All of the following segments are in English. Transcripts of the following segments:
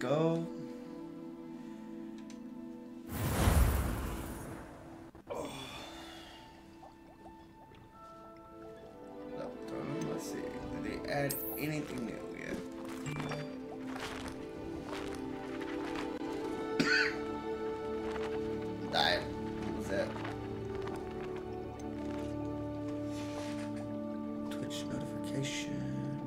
go. Oh. Let's see. Did they add anything new yet? Died. What was that? Twitch notification.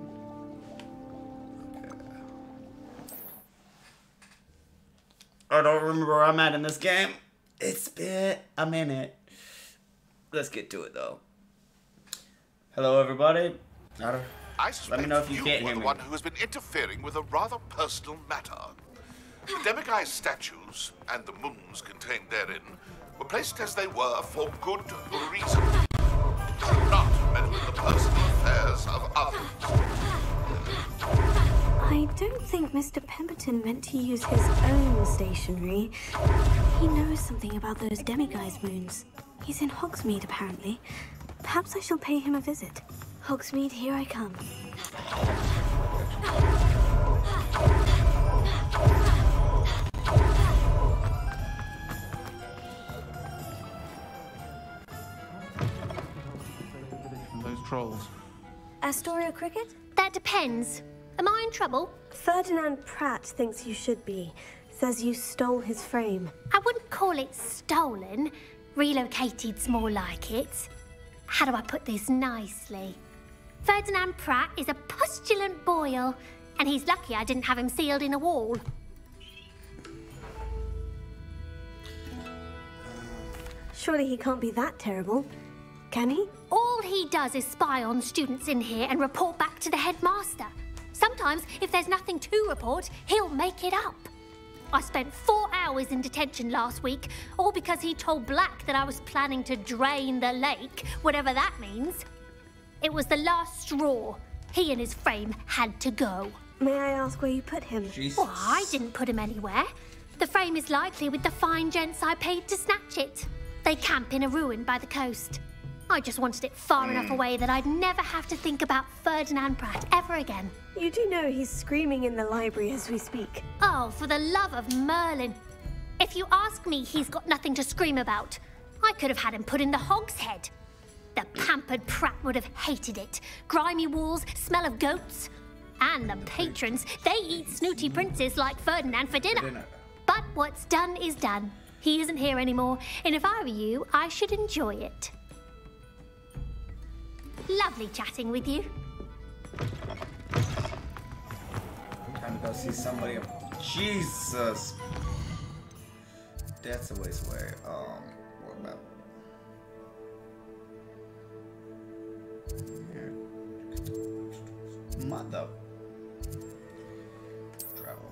I don't remember where I'm at in this game. It's been a minute. Let's get to it though. Hello everybody. Let me know if you can't hear me. The one who has been interfering with a rather personal matter. The Demiguise statues and the moons contained therein were placed as they were for good reason. Not meddle in the personal affairs of others. I don't think Mr. Pemberton meant to use his own stationery. He knows something about those Demiguise moons. He's in Hogsmeade, apparently. Perhaps I shall pay him a visit. Hogsmeade, here I come. Those trolls. Astoria Cricket? That depends. Am I in trouble? Ferdinand Pratt thinks you should be. Says you stole his frame. I wouldn't call it stolen. Relocated's more like it. How do I put this nicely? Ferdinand Pratt is a postulant boil, and he's lucky I didn't have him sealed in a wall. Surely he can't be that terrible, can he? All he does is spy on students in here and report back to the headmaster. Sometimes, if there's nothing to report, he'll make it up. I spent 4 hours in detention last week, all because he told Black that I was planning to drain the lake, whatever that means. It was the last straw. He and his frame had to go. May I ask where you put him? Jesus. Well, I didn't put him anywhere. The frame is likely with the fine gents I paid to snatch it. They camp in a ruin by the coast. I just wanted it far enough away that I'd never have to think about Ferdinand Pratt ever again. You do know he's screaming in the library as we speak. Oh, for the love of Merlin. If you ask me, he's got nothing to scream about. I could have had him put in the Hogshead. The pampered Pratt would have hated it. Grimy walls, smell of goats. And the patrons, they eat snooty princes like Ferdinand for dinner. But what's done is done. He isn't here anymore, and if I were you, I should enjoy it. Lovely chatting with you. Time to go see somebody. Jesus. That's a ways away. What about here? Mother. Travel.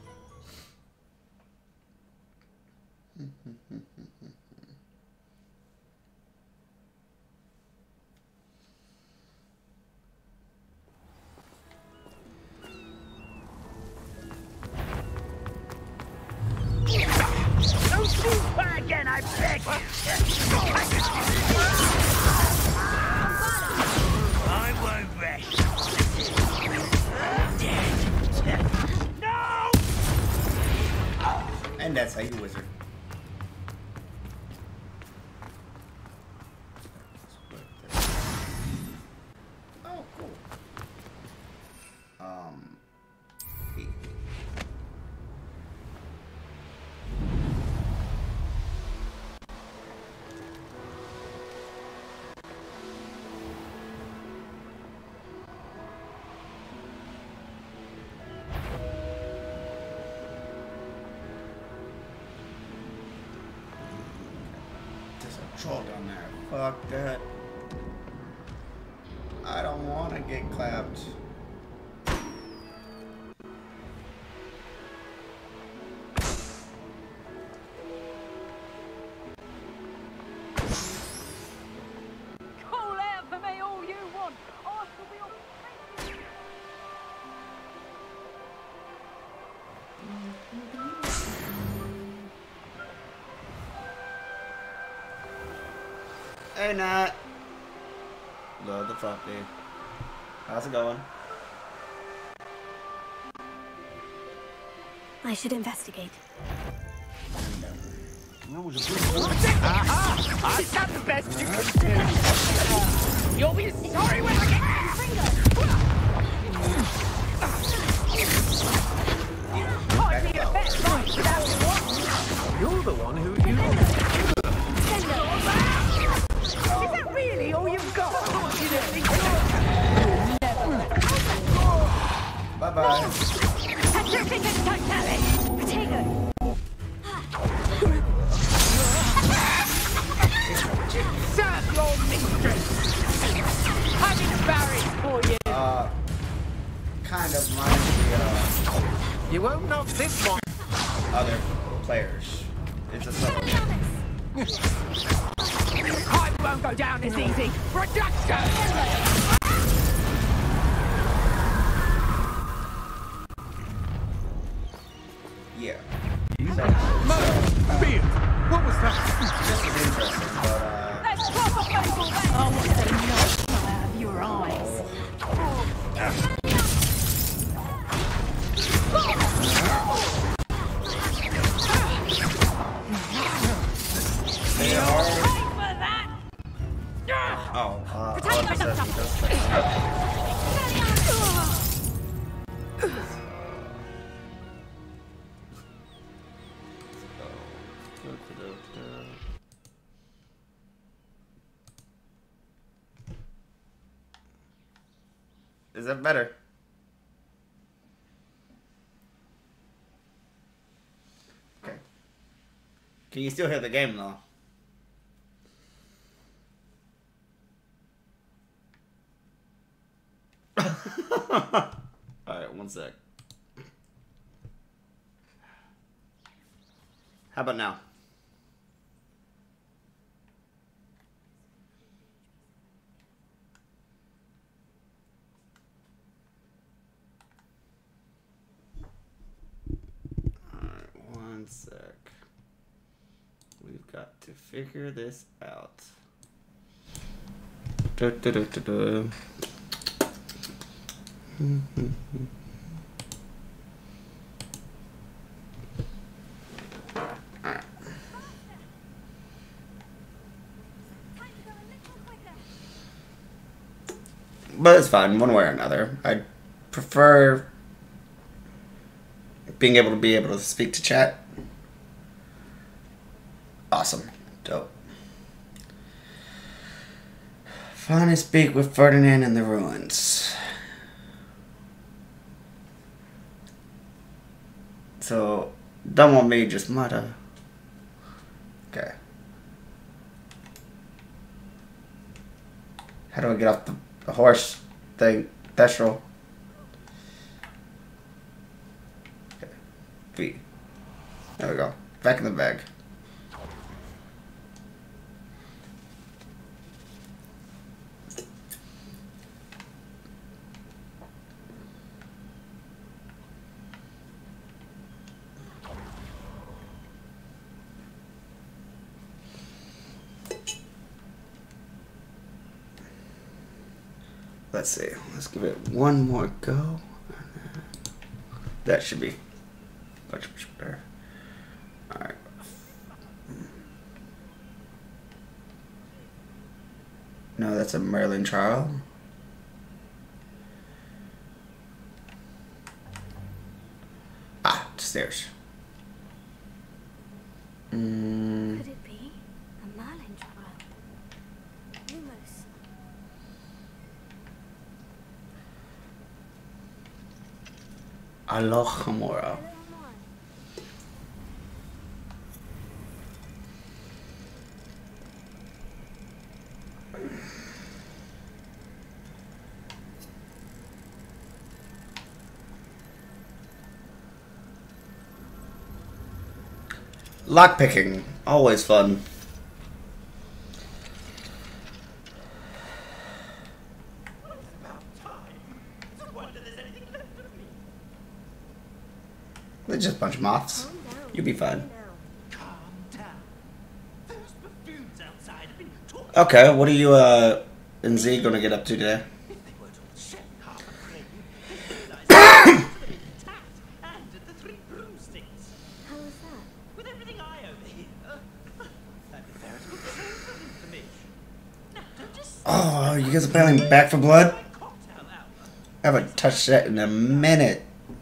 Don't move her again, I beg you! I won't rest. Dead. No! And that's how you wizard. Oh, cool. There's a troll down there. Fuck that. I don't want to get clapped. Call out for me all you want. I shall be all... Hey, Nat. Love the fuck, dude. How's it going? I should investigate. That was a good one. Aha! I've done the best you can do. You'll be sorry when I get You're the one who you... Is that really all you've got? Bye-bye. Serve your mistress! I'm embarrassed for you! Kind of reminds me of You won't knock this one! other players. It's a subtle. I won't go down as easy! Reduction! Yeah. Beard! What was that? This is interesting, but Let's pop a focal back. I want to knock out of your eyes. they are. Wait for that. Protect myself. Is that better? Okay. Can you still hear the game though? Alright, one sec. How about now? One sec. We've got to figure this out. But it's fine, one way or another. I prefer being able to speak to chat. Awesome. Dope. Finally speak with Ferdinand in the ruins. So, don't want me just mutter. Okay. How do I get off the horse thing? Thestral. Okay. V. There we go. Back in the bag. Let's see. Let's give it one more go. That should be much better. Alright. No, that's a Merlin trial. Ah, stairs. Could it be a Merlin trial? Lumos. Alohomora. Lockpicking, always fun. They're just a bunch of moths. You'll be fine. Okay, what are you and Z gonna get up to today? Anything I overhear? That'd be veritable information. Now, don't just. Oh, you guys are playing Back 4 Blood? I haven't touched that in a minute.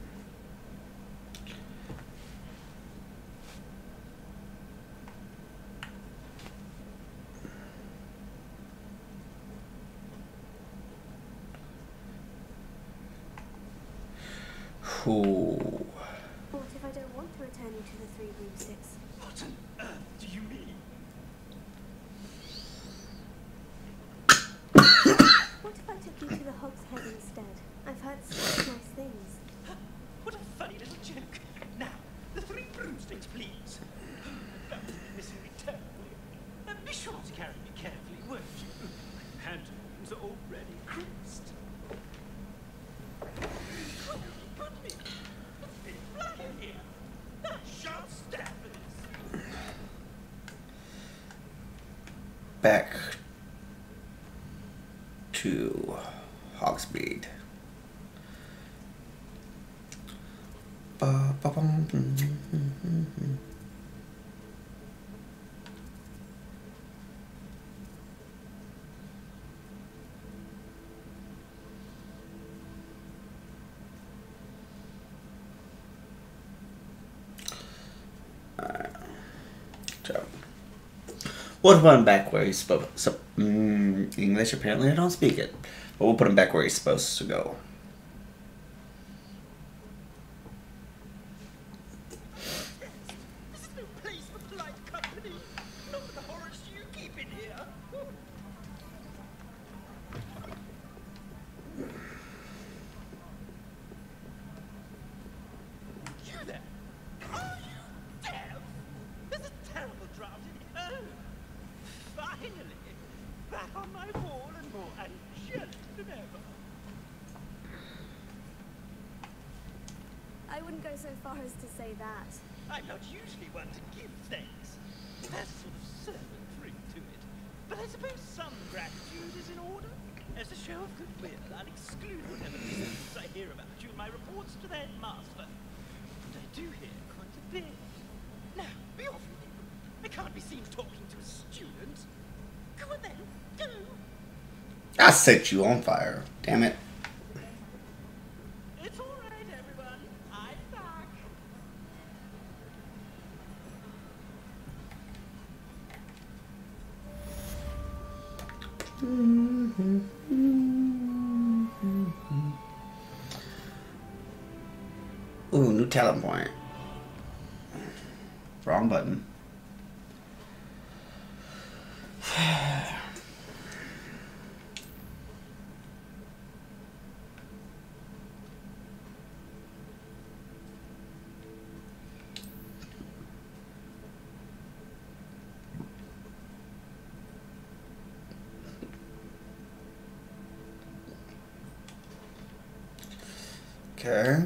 Ooh. What if I don't want to return you to the Three Broomsticks? What on earth do you mean? What if I took you to the Hog's Head instead? I've heard such nice things. What a funny little joke. Now, the Three Broomsticks, please. That was missing me terribly. Be sure to carry me carefully, won't you? Pantaloons are already creased. Back to Hogsmeade. We'll put him back where he's supposed to. English, apparently I don't speak it. But we'll put him back where he's supposed to go. This is no place for polite company. Not for the horrors you keep in here. You there? Are you deaf? There's a terrible drought in here. Finally, back on my wall and more angelic than ever. I wouldn't go so far as to say that. I'm not usually one to give thanks. There's a sort of servant ring to it. But I suppose some gratitude is in order. As a show of goodwill, I'll exclude whatever nonsense I hear about you in my reports to the headmaster. And I do hear quite a bit. Now, be off with you. I can't be seen talking to a student. Go on then, go. I set you on fire. Damn it. It's all right, everyone. I'm back. Ooh, new talent point. Wrong button. Okay.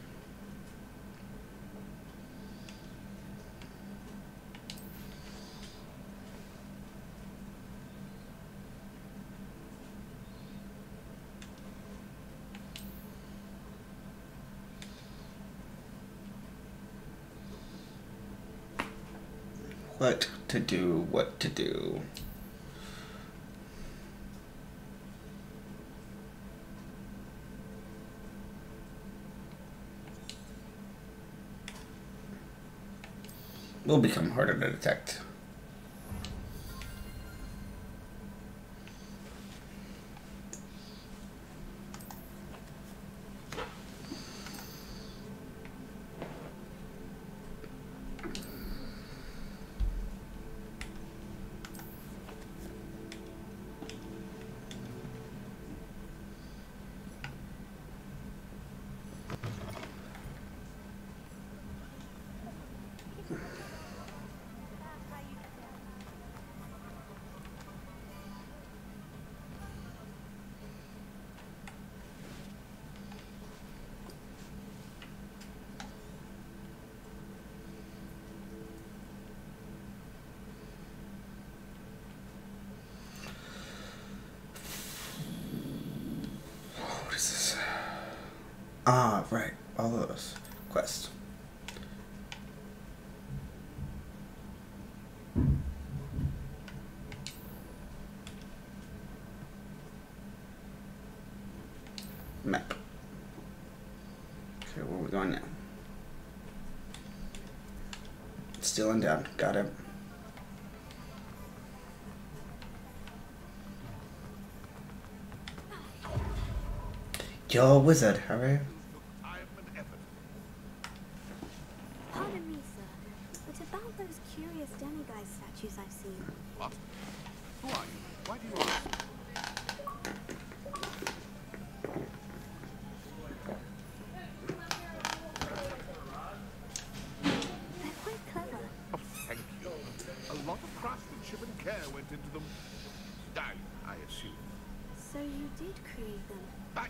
What to do, what to do. Will become harder to detect. Ah, right. All those quests. going now. Still and down. Got it. You're a wizard, Harry. Pardon me, sir, but about those curious demiguise statues I've seen. What? Who are you? Why do you ask? They're quite clever. Oh, thank you. A lot of craftsmanship and care went into them. I assume. So you did create them?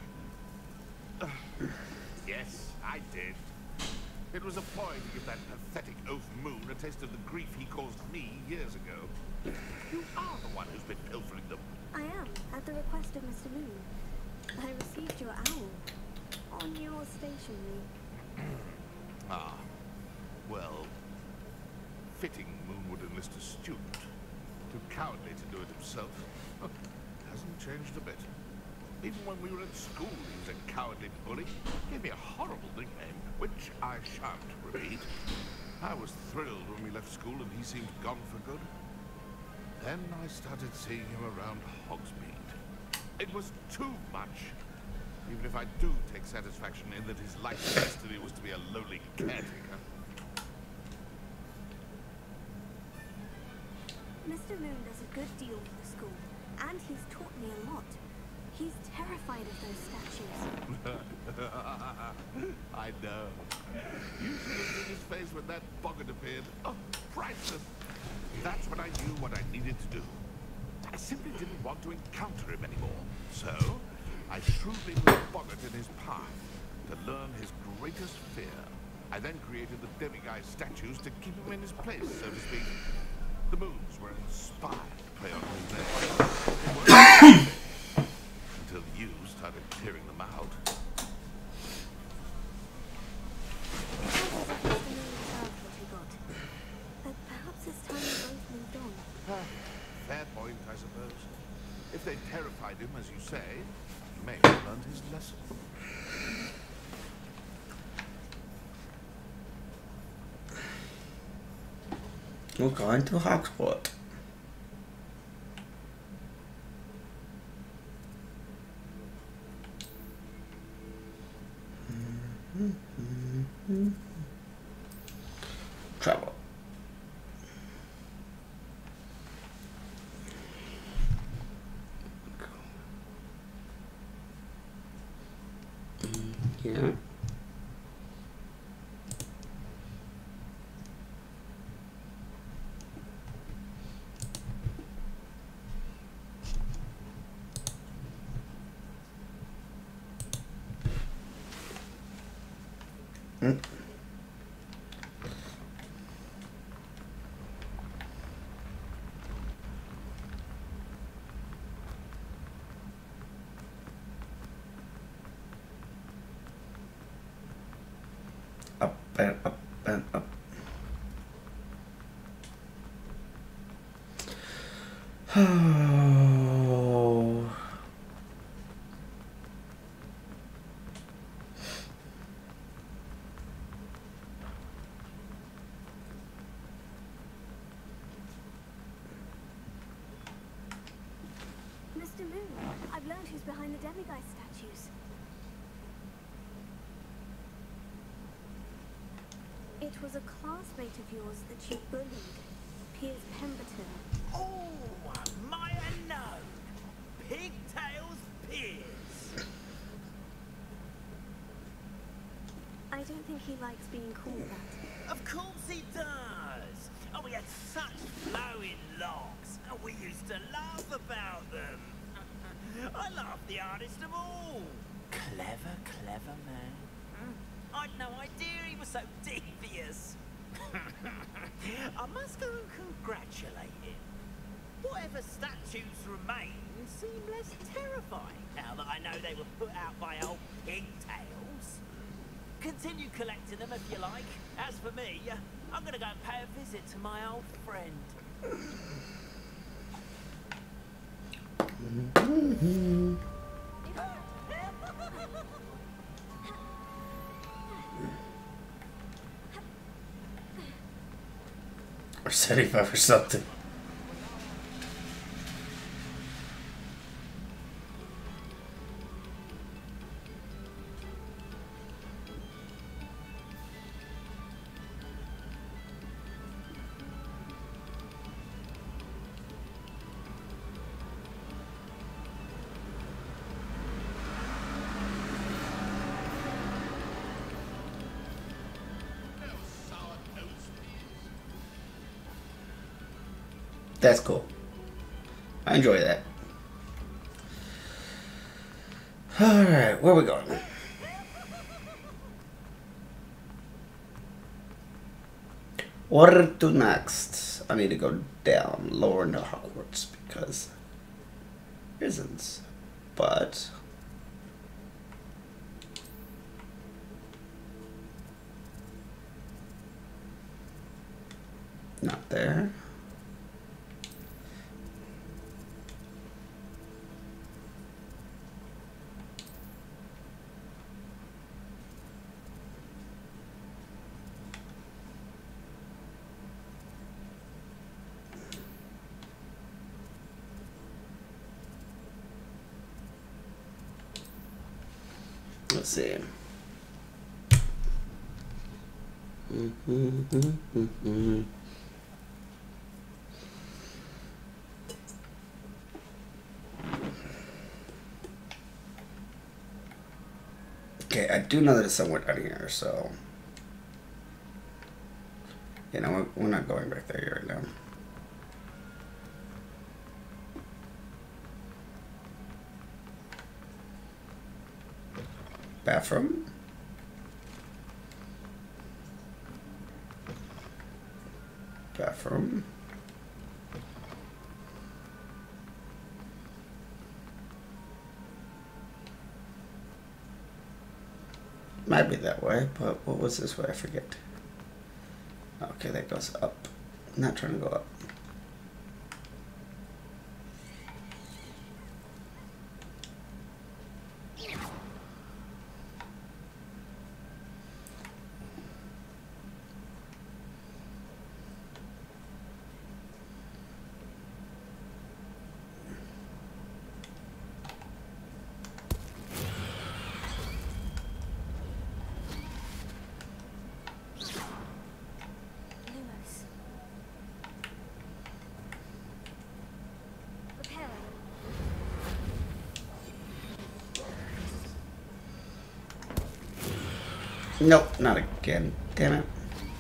Yes, I did. It was a ploy to give that pathetic oaf Moon a taste of the grief he caused me years ago. You are the one who's been pilfering them. I am, at the request of Mr. Moon. I received your owl on your stationery. Ah, well, fitting Moon would enlist a student. Too cowardly to do it himself. Hasn't changed a bit. Even when we were at school, he was a cowardly bully. Gave me a horrible nickname, which I shan't repeat. I was thrilled when we left school and he seemed gone for good. Then I started seeing him around Hogsmeade. It was too much. Even if I do take satisfaction in that his life's destiny was to be a lowly caretaker. Mr. Moon does a good deal for the school, and he's taught me a lot. He's terrified of those statues. I know. You should have seen his face when that boggart appeared. Oh, priceless. That's when I knew what I needed to do. I simply didn't want to encounter him anymore. So, I shrewdly moved Boggart in his path to learn his greatest fear. I then created the demiguise statues to keep him in his place, so to speak. The Moons were inspired to play on his name. Until you started tearing them out. But perhaps it's time we both moved on. Fair point, I suppose. If they terrified him, as you say, he may have learned his lesson. We're going to Hogwarts. Travel. Yeah. Up and up and up. Oh. Mr. Moon, I've learned who's behind the demiguise statues. It was a classmate of yours that you bullied, Piers Pemberton. Oh, Maya no! Pigtails Piers! I don't think he likes being called that. Of course he does! Oh, we had such flowing locks, and we used to laugh about them. I laughed the hardest of all. Clever, clever man. I'd no idea he was so devious. I must go and congratulate him. Whatever statues remain seem less terrifying now that I know they were put out by old pigtails. Continue collecting them if you like. As for me, I'm gonna go and pay a visit to my old friend. Or 75 or something. That's cool. I enjoy that. Alright, where are we going? What to next? I need to go down, lower into Hogwarts because prisons. But not there. Let's see. Okay, I do know that it's somewhere down here, so you know we're not going back there right now. Bathroom. Bathroom. Might be that way, but what was this way? I forget. Okay, that goes up. I'm not trying to go up. Nope, not again. Damn it.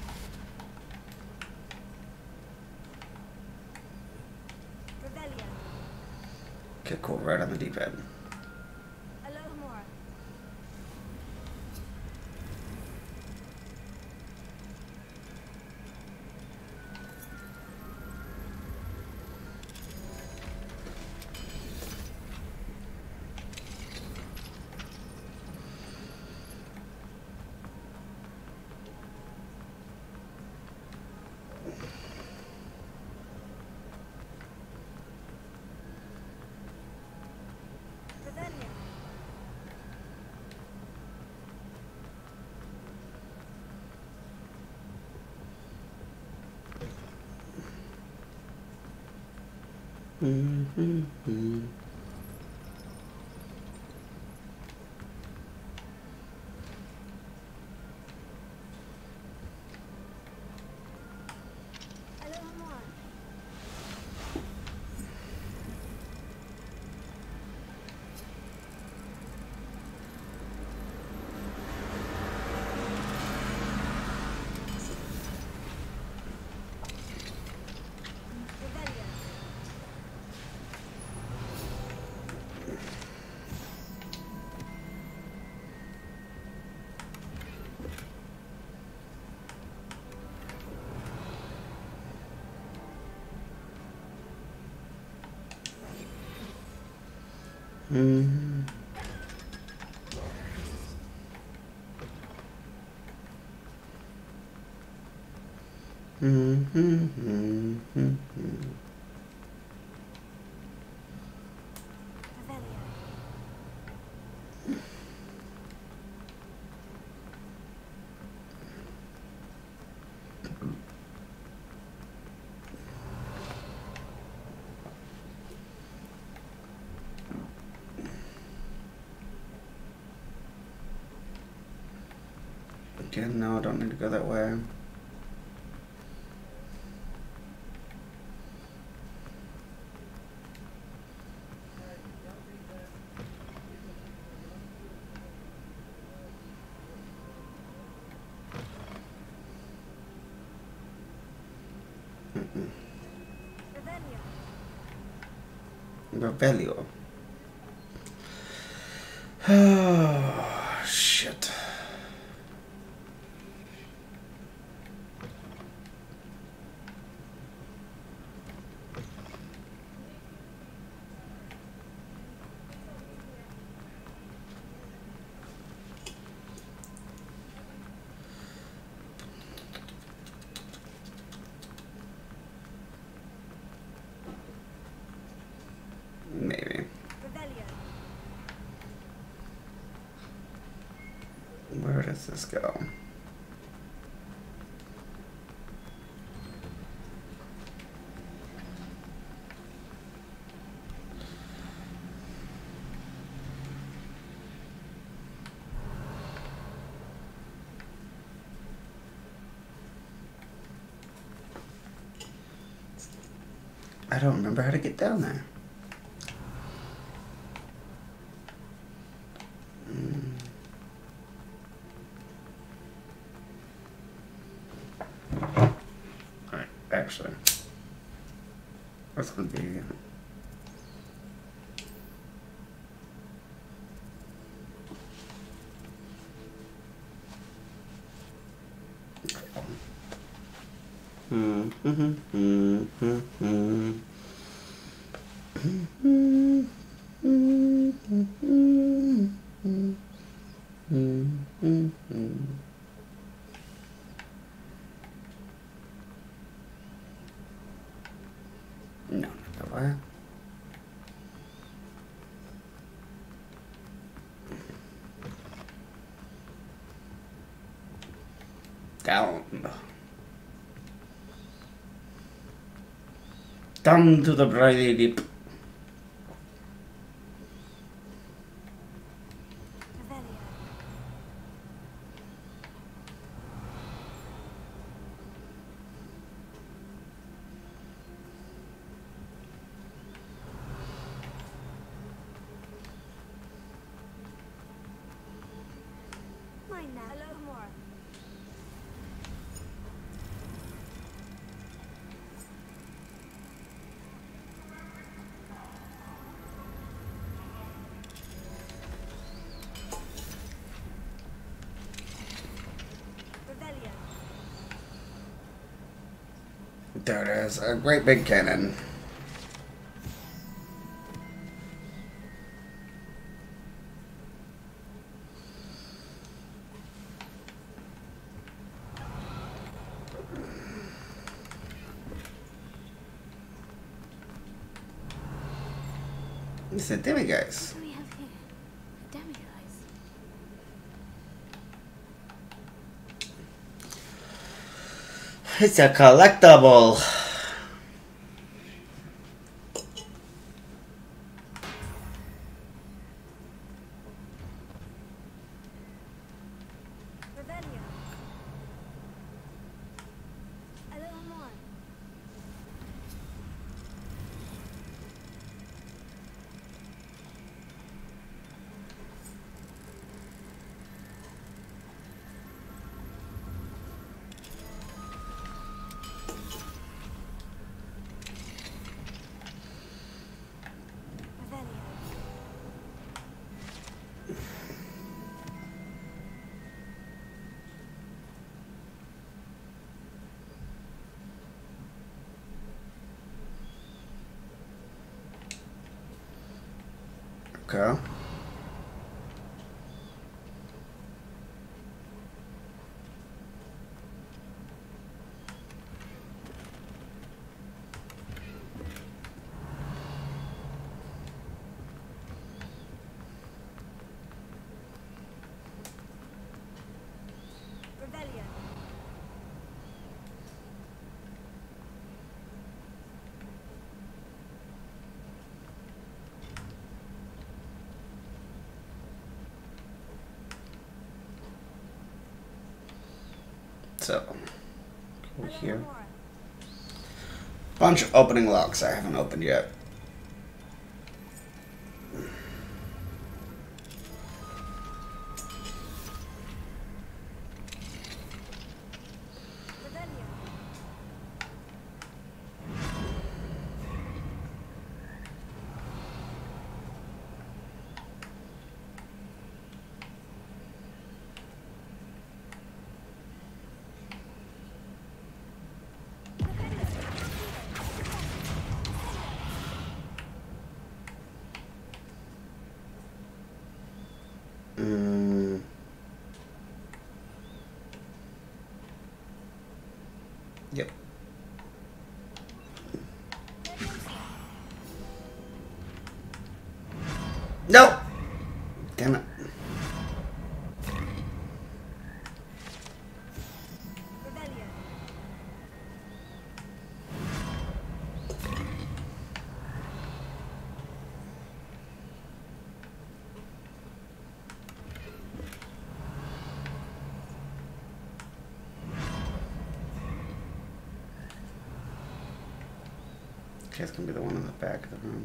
Okay, cool. Right on the deep end. again. No, I don't need to go that way. Revelio. Oh, shit. Maybe. Where does this go? I don't remember how to get down there. Alright, actually. What's gonna be? No, not that way. Down. Down to the briny deep. There it is, a great big cannon. It's a demiguise. What do we have here? Demiguise. It's a collectible. Okay. So, over here. Bunch of opening locks I haven't opened yet. Yep. No! Damn it. Okay, it's gonna be the one in the back of the room.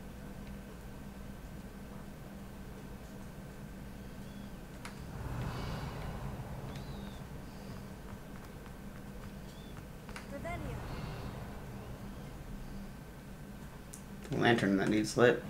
The lantern that needs lit.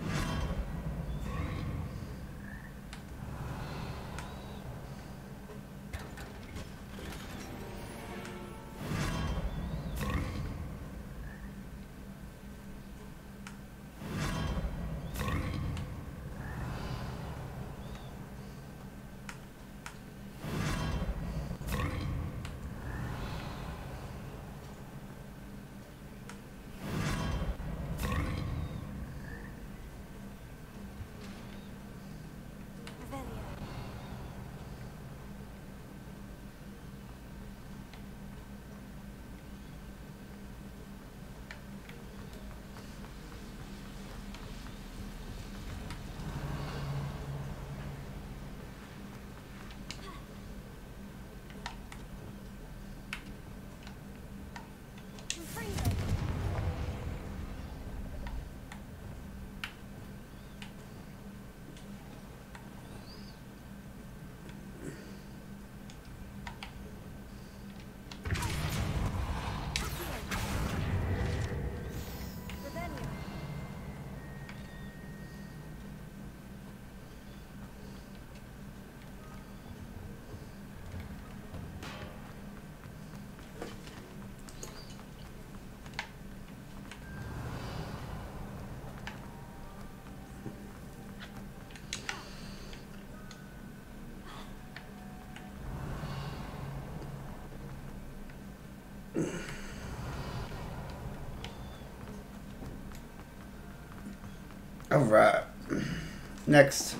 All right. Next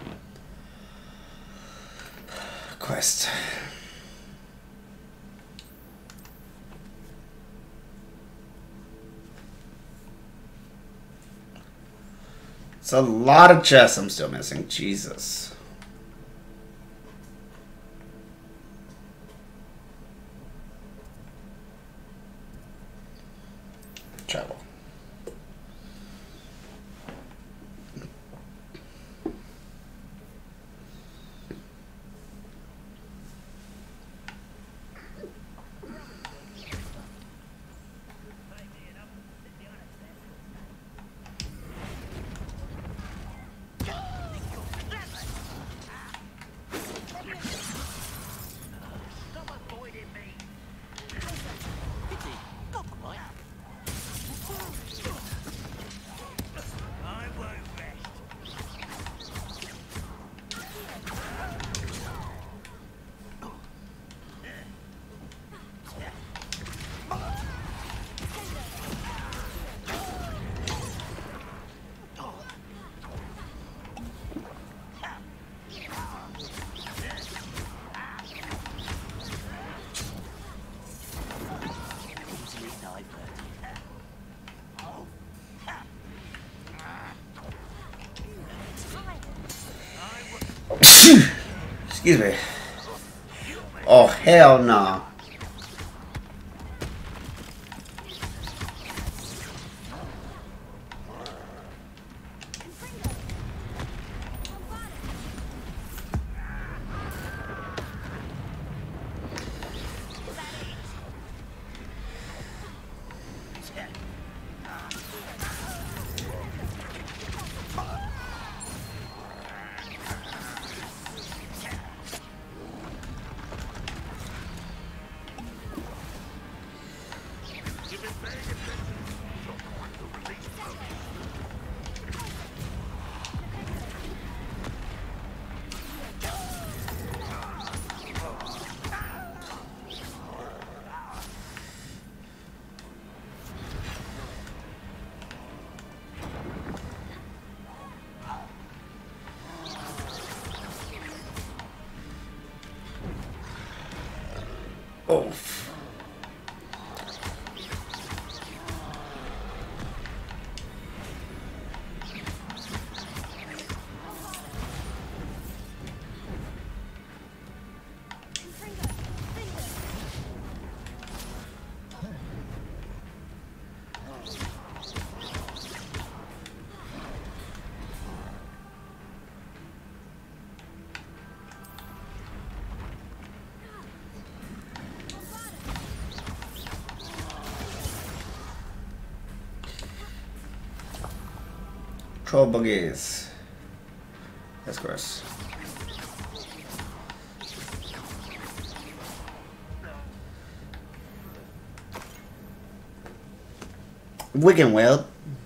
quest. It's a lot of chests I'm still missing. Jesus. Travel. Excuse me. Oh, hell no. Oh. Troll buggies. That's gross. Wigan Weld.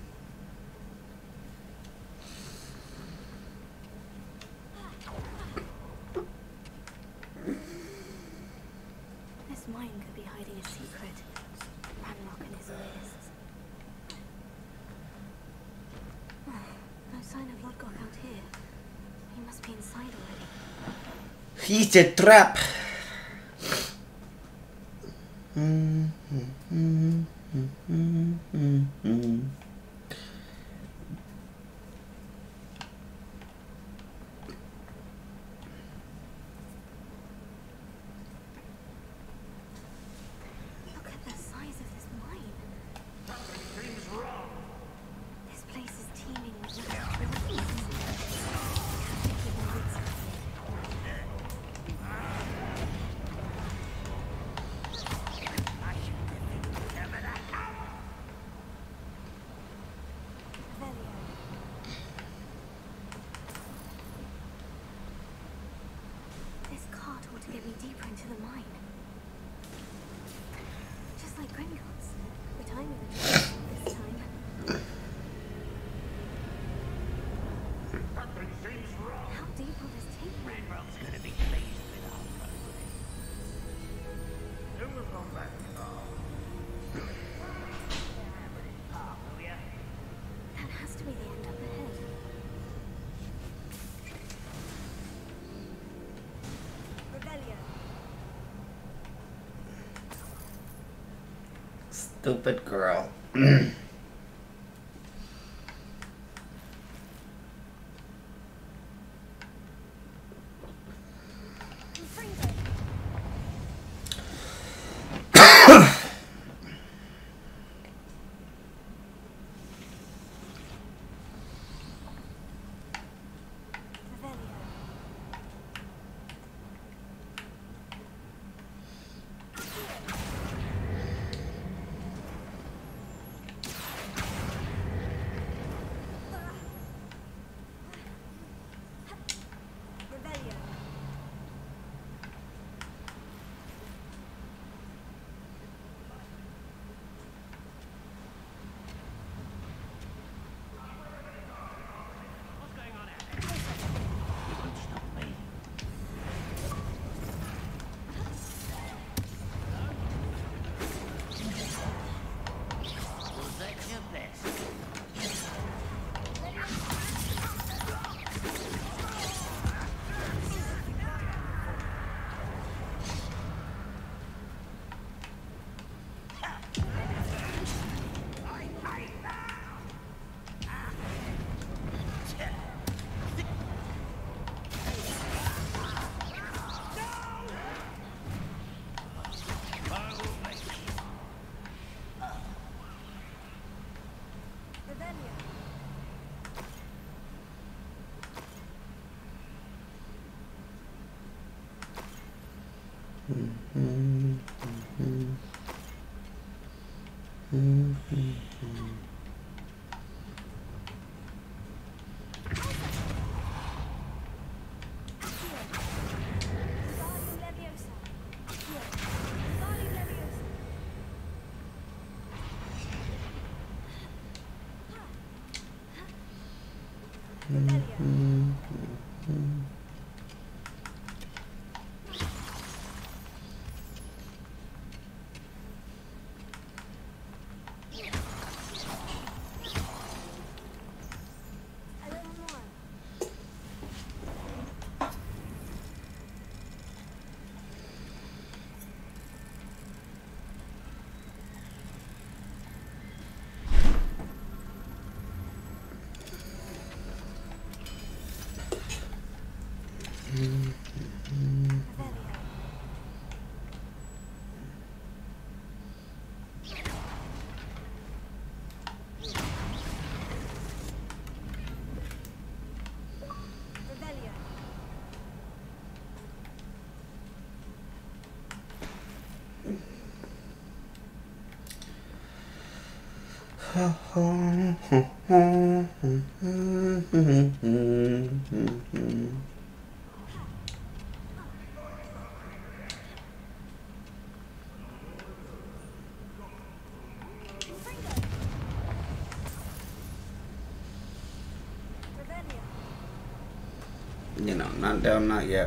This mine could be hiding a secret. Ranrock and his lists. No sign of Lodgok out here. He must be inside already. He's a trap. Look at the size of this mine. This place is teeming with This cart ought to get me deeper into the mine. Just like Gringotts, but I'm in the this time. How deep will this take me? Ranrock's gonna be pleased with our progress. Who will come back now? Will ya? That has to be the end up ahead. Rebellion. Stupid girl. You know, not down, not yet.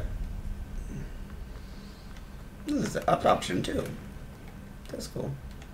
This is an up option too. That's cool.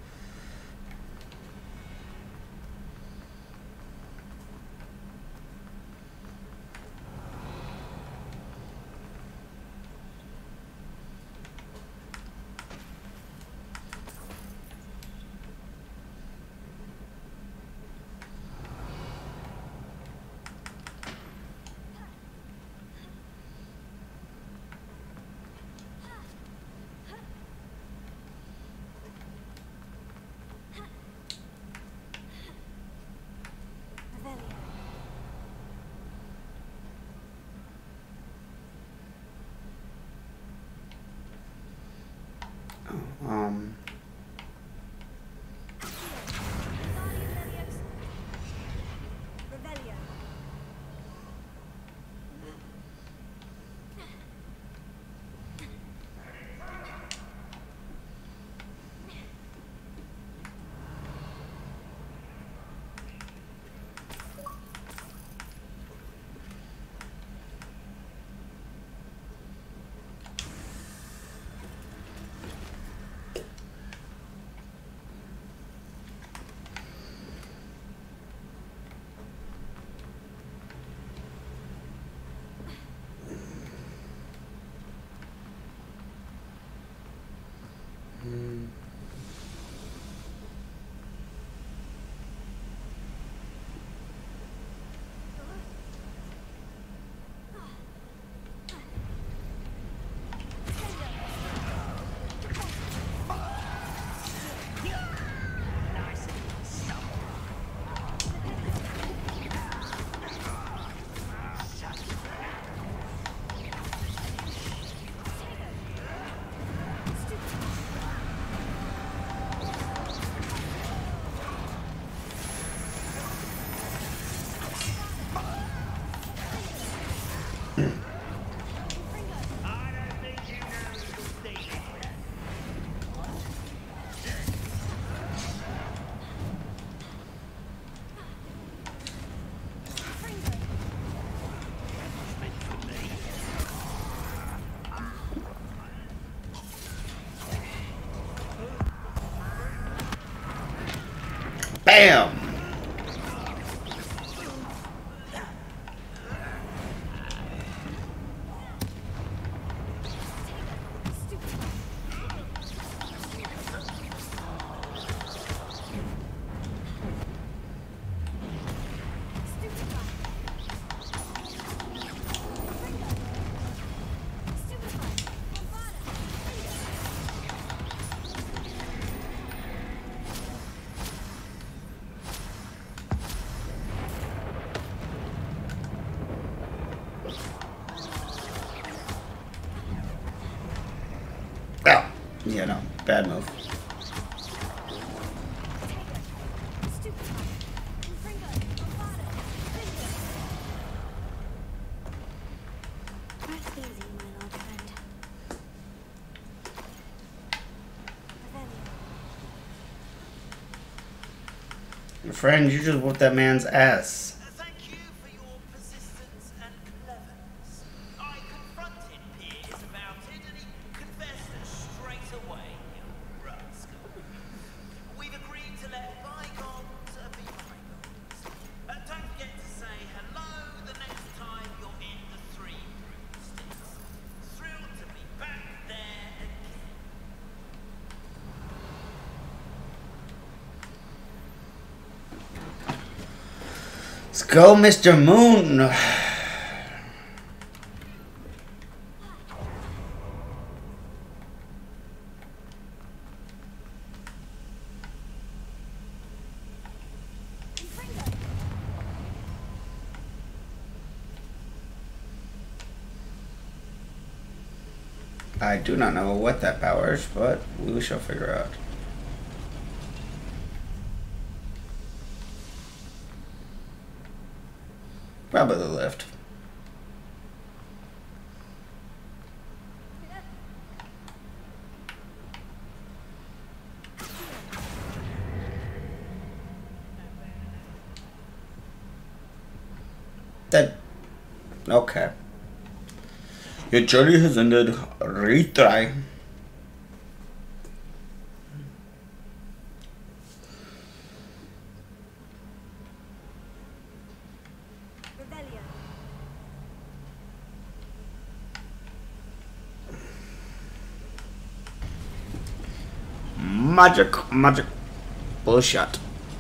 Bam! Oh, yeah, no, bad move. Friend, you just whooped that man's ass. Let's go, Mr. Moon. I do not know what that power is, but we shall figure out. Probably the lift. That. Okay. Your journey has ended. Retry. Magic bullshit.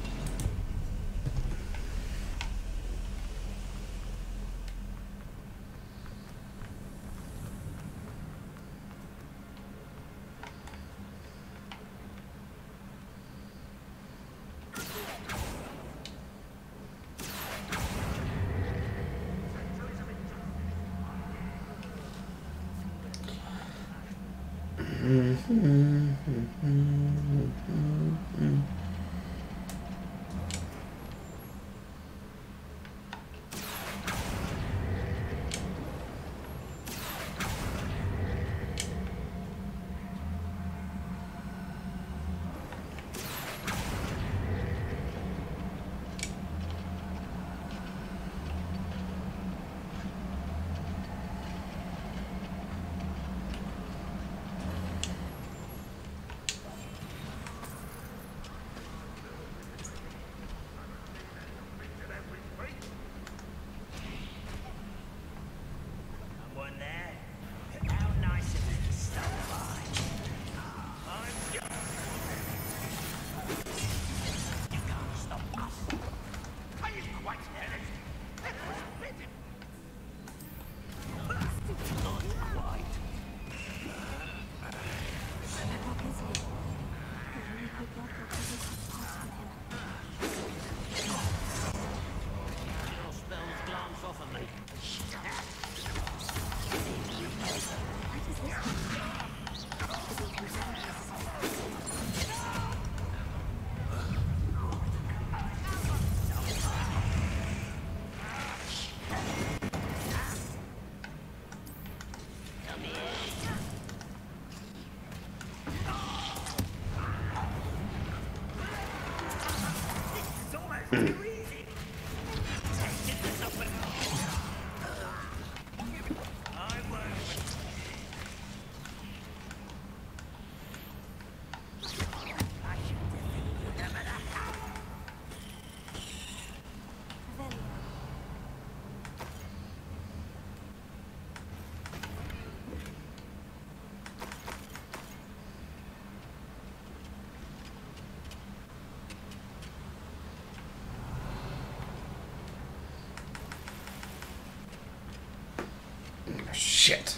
Shit.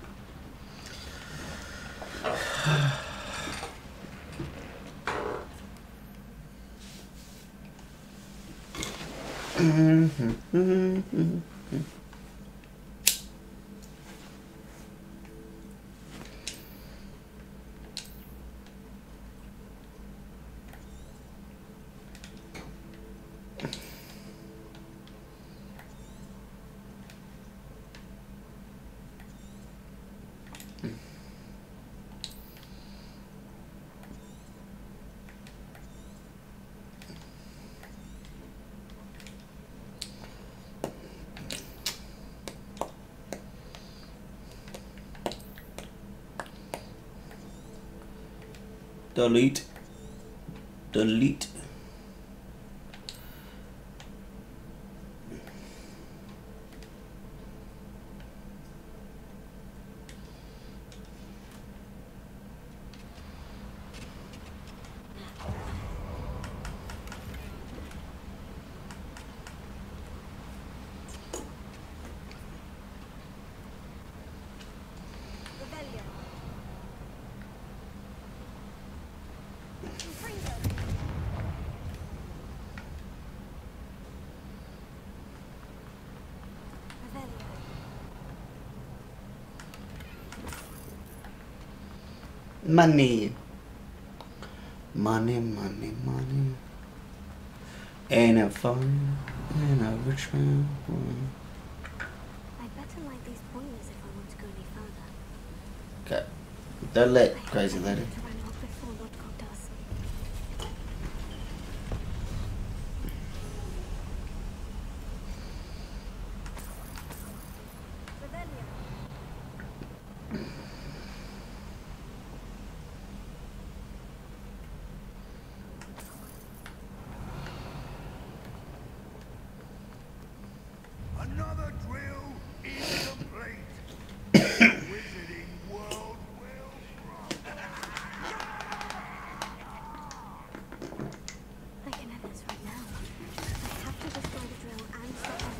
Delete. Delete. Money. Money, money, money. Ain't it fun? And overtrain. I'd better light these boilers if I want to go any further. Okay. They're lit, crazy lady. To run off before Lodgok does. Another drill is complete. The wizarding world will I can end this right now. I have to destroy the drill and stop my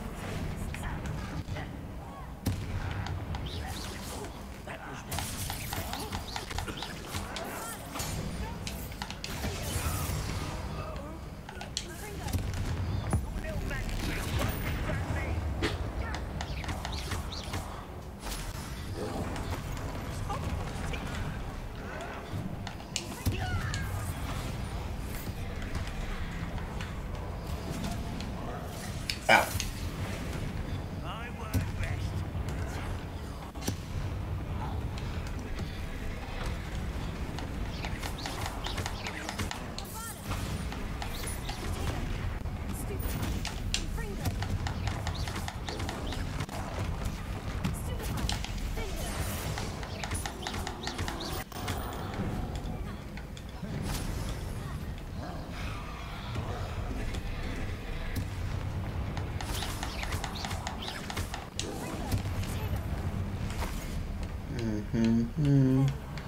Ow. Mm-hmm.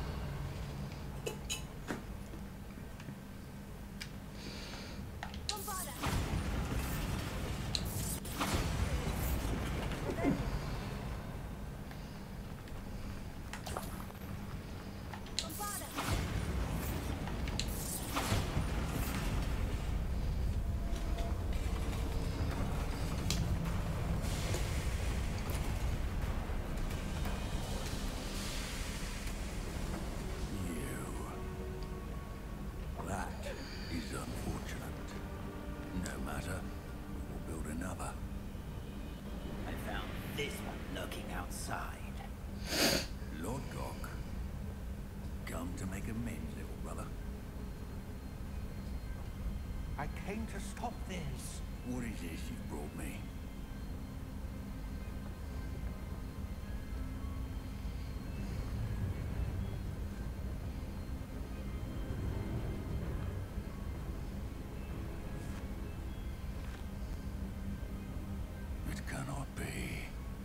I came to stop this. What is this you've brought me? It cannot be.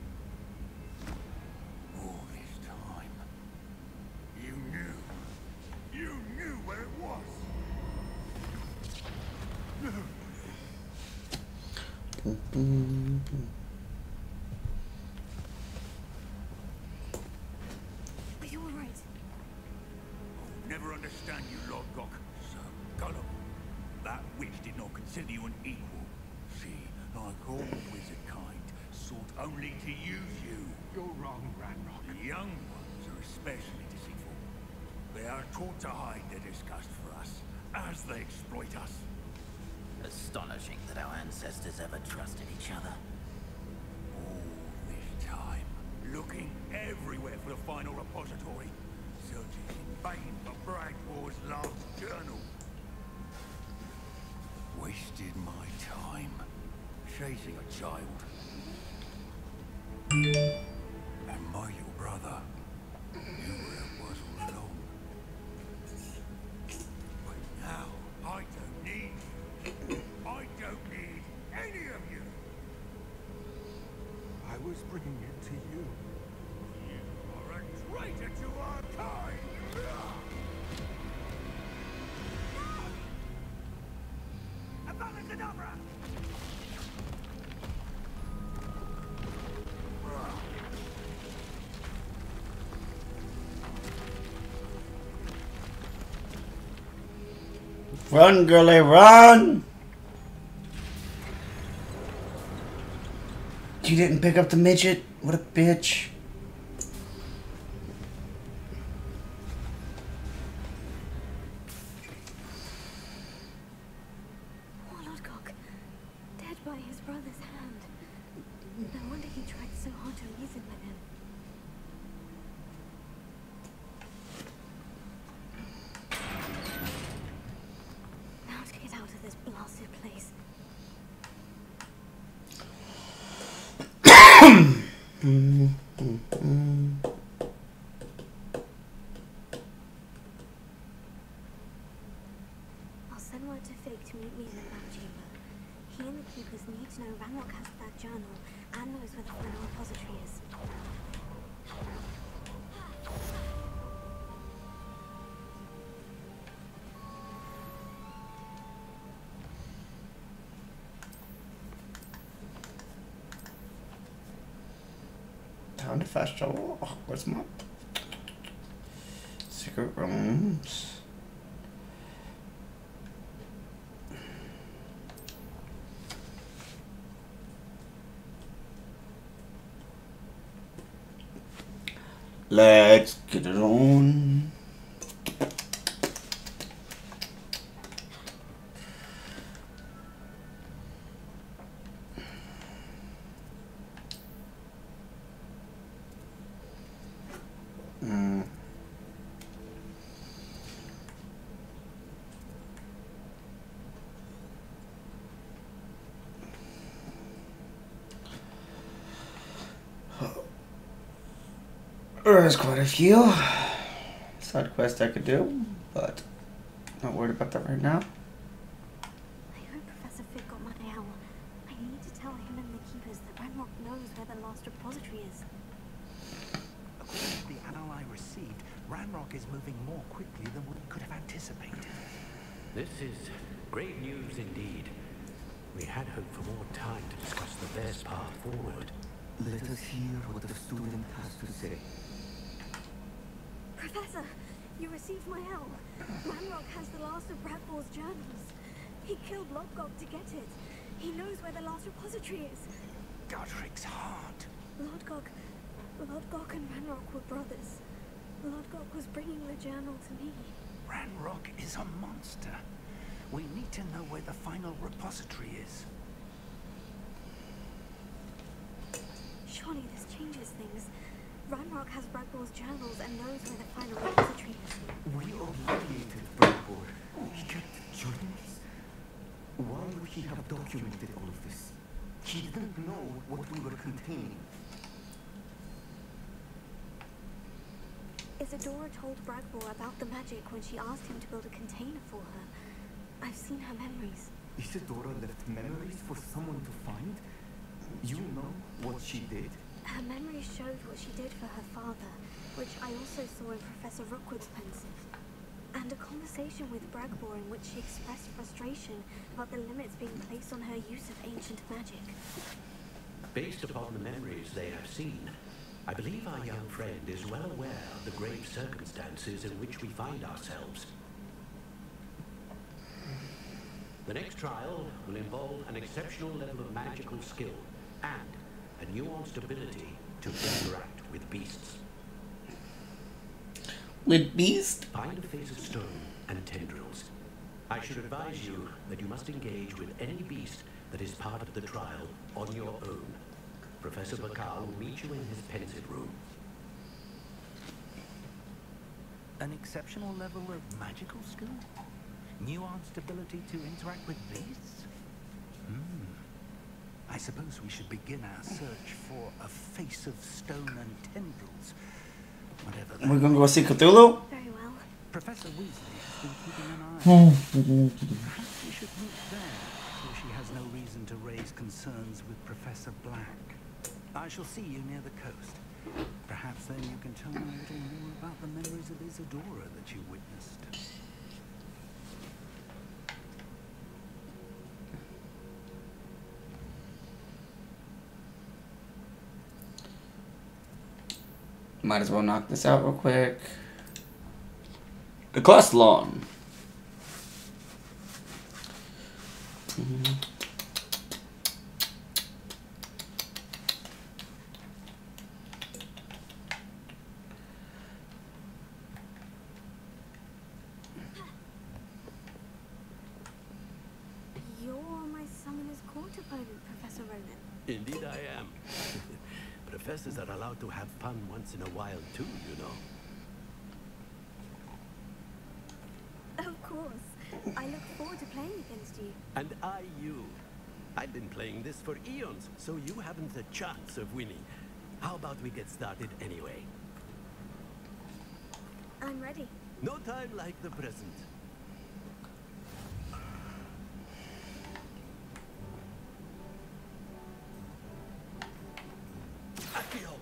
All this time. You knew. You knew where it was. Are you alright? I'll never understand you, Lodgok. Sir Gollum. That witch did not consider you an equal. She, like all wizard kind, sought only to use you. You're wrong, Ranrock. The young ones are especially deceitful. They are taught to hide their disgust for us, as they exploit us. Astonishing that our ancestors ever trusted each other. All this time, looking everywhere for the final repository, searching in vain for Bradbor's last journal. Wasted my time, chasing a child. And my little brother knew where it was all along. But now, I don't need you. I don't need any of you. I was bringing it to you. You are a traitor to our kind. Abracadabra! Run, girlie, run! You didn't pick up the midget? What a bitch. Poor Lodgok. Dead by his brother's hand. No wonder he tried so hard to reason with him. Now to get out of this blasted place. I'll send word to Fig to meet me in the back chamber. He and the keepers need to know Ranrock has that journal and knows where the final repository is. Time to fast travel. Oh, where's my secret rooms? Let's get it on. There's quite a few side quests I could do, but not worried about that right now. I hope Professor Fig got my owl. I need to tell him and the keepers that Ranrock knows where the last repository is. According to the owl I received, Ranrock is moving more quickly than we could have anticipated. This is great news indeed. We had hoped for more time to discuss the best path forward. Let us hear what the student has to say. Professor, you received my owl. Ranrock has the last of Bradbor's journals. He killed Lodgok to get it. He knows where the last repository is. Godric's heart. Lodgok and Ranrock were brothers. Lodgok was bringing the journal to me. Ranrock is a monster. We need to know where the final repository is. Surely this changes things. Ranrock has Bradbor's journals and knows where the final repository is. We obligated Bradbor. He kept journals. Why would he have documented all of this? He didn't know what we were containing. Isadora told Bradbor about the magic when she asked him to build a container for her. I've seen her memories. Isadora left memories for someone to find? You know what she did? Her memories showed what she did for her father, which I also saw in Professor Rookwood's pensive. And a conversation with Bradbor in which she expressed frustration about the limits being placed on her use of ancient magic. Based upon the memories they have seen, I believe our young friend is well aware of the grave circumstances in which we find ourselves. The next trial will involve an exceptional level of magical skill and a nuanced ability to interact with beasts. With beasts? Find a face of stone and tendrils. I should advise you that you must engage with any beast that is part of the trial on your own. Professor Bakal will meet you in his pensive room. An exceptional level of magical skill? Nuanced ability to interact with beasts? I suppose we should begin our search for a face of stone and tendrils. Whatever that We're gonna go see Cthulhu? Very well. Professor Weasley has been keeping an eye. Perhaps we should meet there, so she has no reason to raise concerns with Professor Black. I shall see you near the coast. Perhaps then you can tell me a little more about the memories of Isadora that you witnessed. Might as well knock this out real quick. The quest lawn. You're my summoner's court? water opponent, Professor Ronen? Indeed I am. Professors are allowed to have fun once in a while too, you know. Of course. I look forward to playing against you. And I you. I've been playing this for eons, so you haven't a chance of winning. How about we get started anyway? I'm ready. No time like the present. Accio!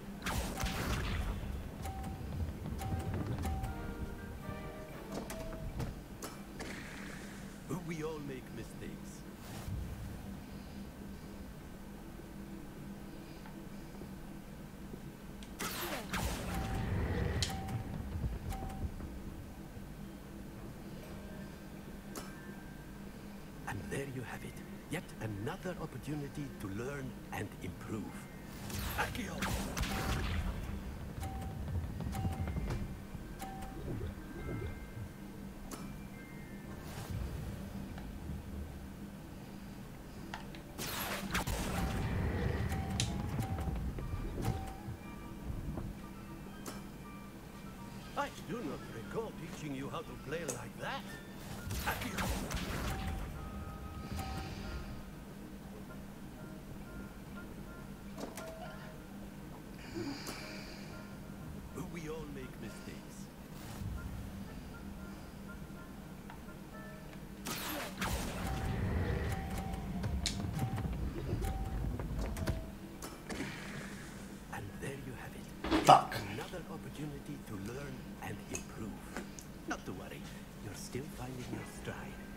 We all make mistakes. And there you have it. Yet another opportunity to learn and improve. Accio! I do not recall teaching you how to play like that. Accio! We all make mistakes. And there you have it. Fuck. Another opportunity to learn and improve. Not to worry, you're still finding your stride.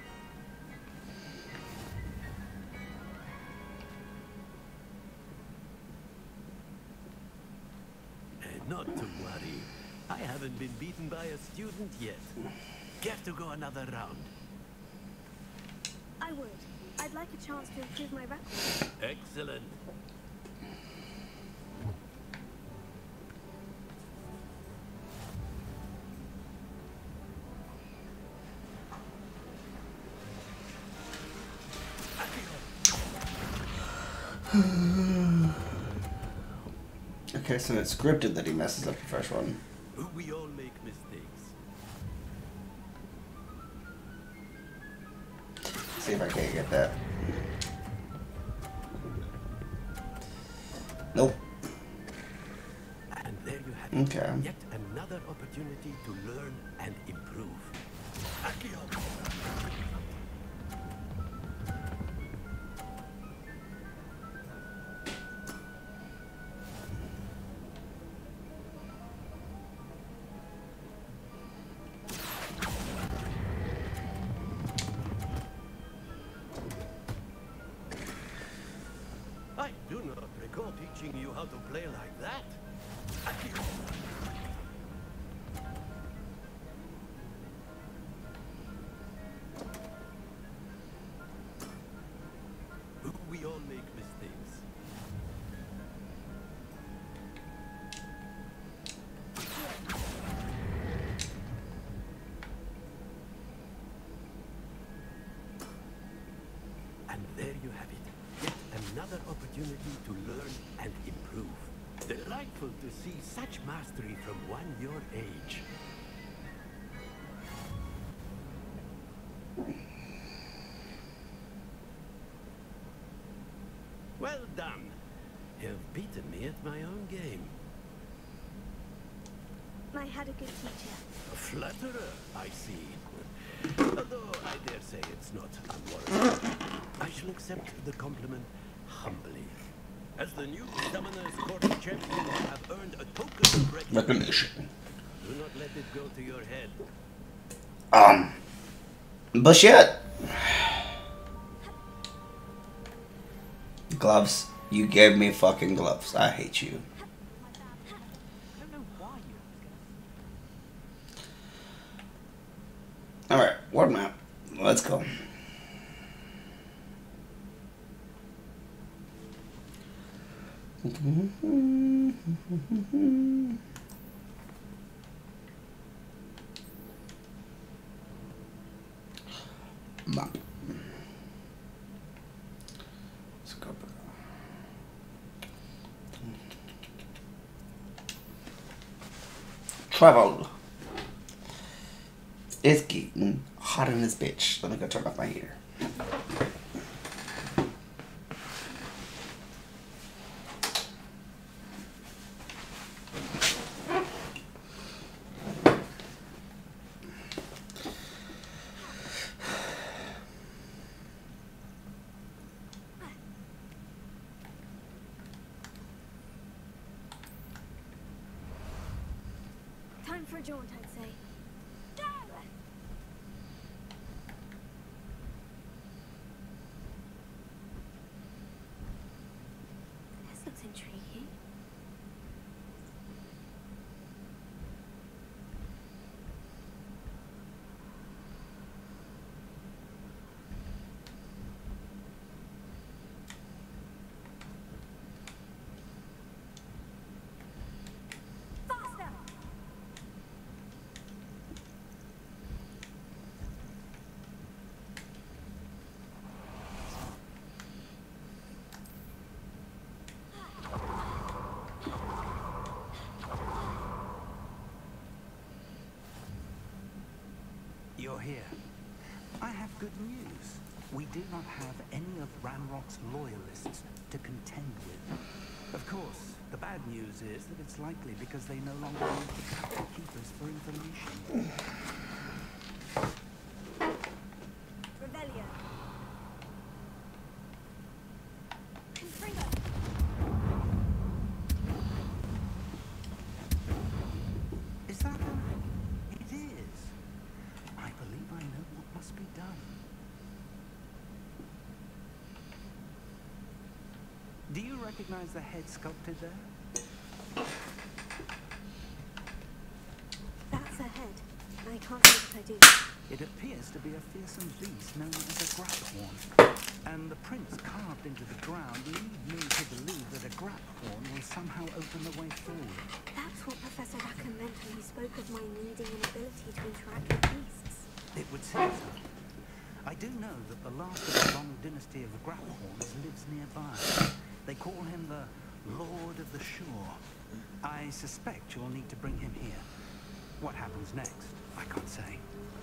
Not to worry. I haven't been beaten by a student yet. Care to go another round? I would. I'd like a chance to improve my record. Excellent. Okay, so it's scripted that he messes up the first one. We all make mistakes. See if I can't get that. Nope. And there you have it. Okay. Yet another opportunity to learn and improve. Accio! I do not recall teaching you how to play like that. Accio! We all make mistakes. And there you have it. Yet another opportunity to learn and improve. Delightful to see such mastery from one your age. Well done. You've beaten me at my own game. I had a good teacher. A flatterer, I see. Although I dare say it's not unwarranted. I shall accept the compliment humbly. As the new Summoners Court champion, you have earned a token of recognition. Do not let it go to your head. But shit. Gloves. You gave me fucking gloves. I hate you. Alright, world map. Let's go. Map. travel. It's getting hot in this bitch. Let me go turn off my heater. Time for a jaunt, I'd say. This looks intriguing. You're here. I have good news. We do not have any of Ranrock's loyalists to contend with. Of course, the bad news is that it's likely because they no longer need to track the keepers for information. Revelio. Is that her? It is. I believe I know what must be done. Do you recognize the head sculpted there? That's a head. I can't say that I do. It appears to be a fearsome beast known as a Grapphorn. And the prints carved into the ground lead me to believe that a Grapphorn will somehow open the way forward. That's what Professor Rackham meant when he spoke of my needing an ability to interact with beasts. It would seem so. I do know that the last of the long dynasty of Grapphorns lives nearby. They call him the Lord of the Shore. I suspect you'll need to bring him here. What happens next, I can't say.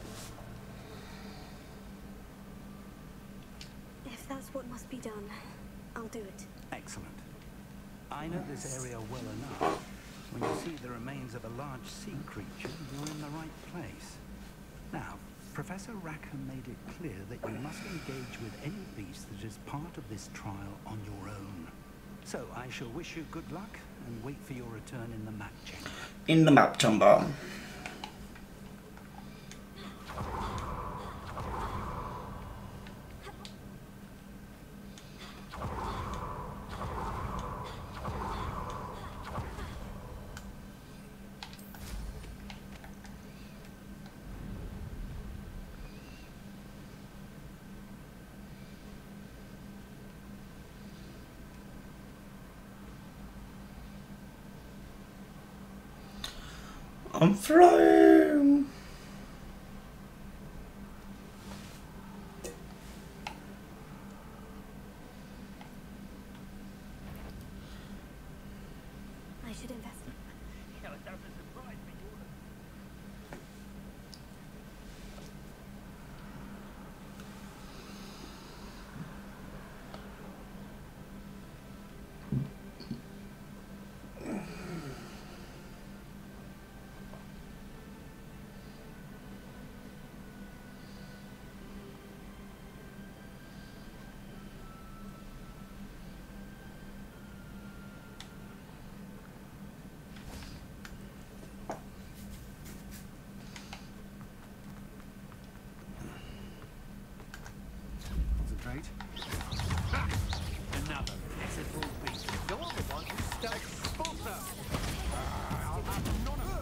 If that's what must be done, I'll do it. Excellent. I know this area well enough. When you see the remains of a large sea creature, you're in the right place. Now, Professor Rackham made it clear that you must engage with any beast that is part of this trial on your own. So I shall wish you good luck and wait for your return in the map chamber. In the map chamber. I'm flying. I should invest. You know, it doesn't surprise me. Concentrate. Another pitiful beast. You're the one who stuck Spotter. I'll have none of them.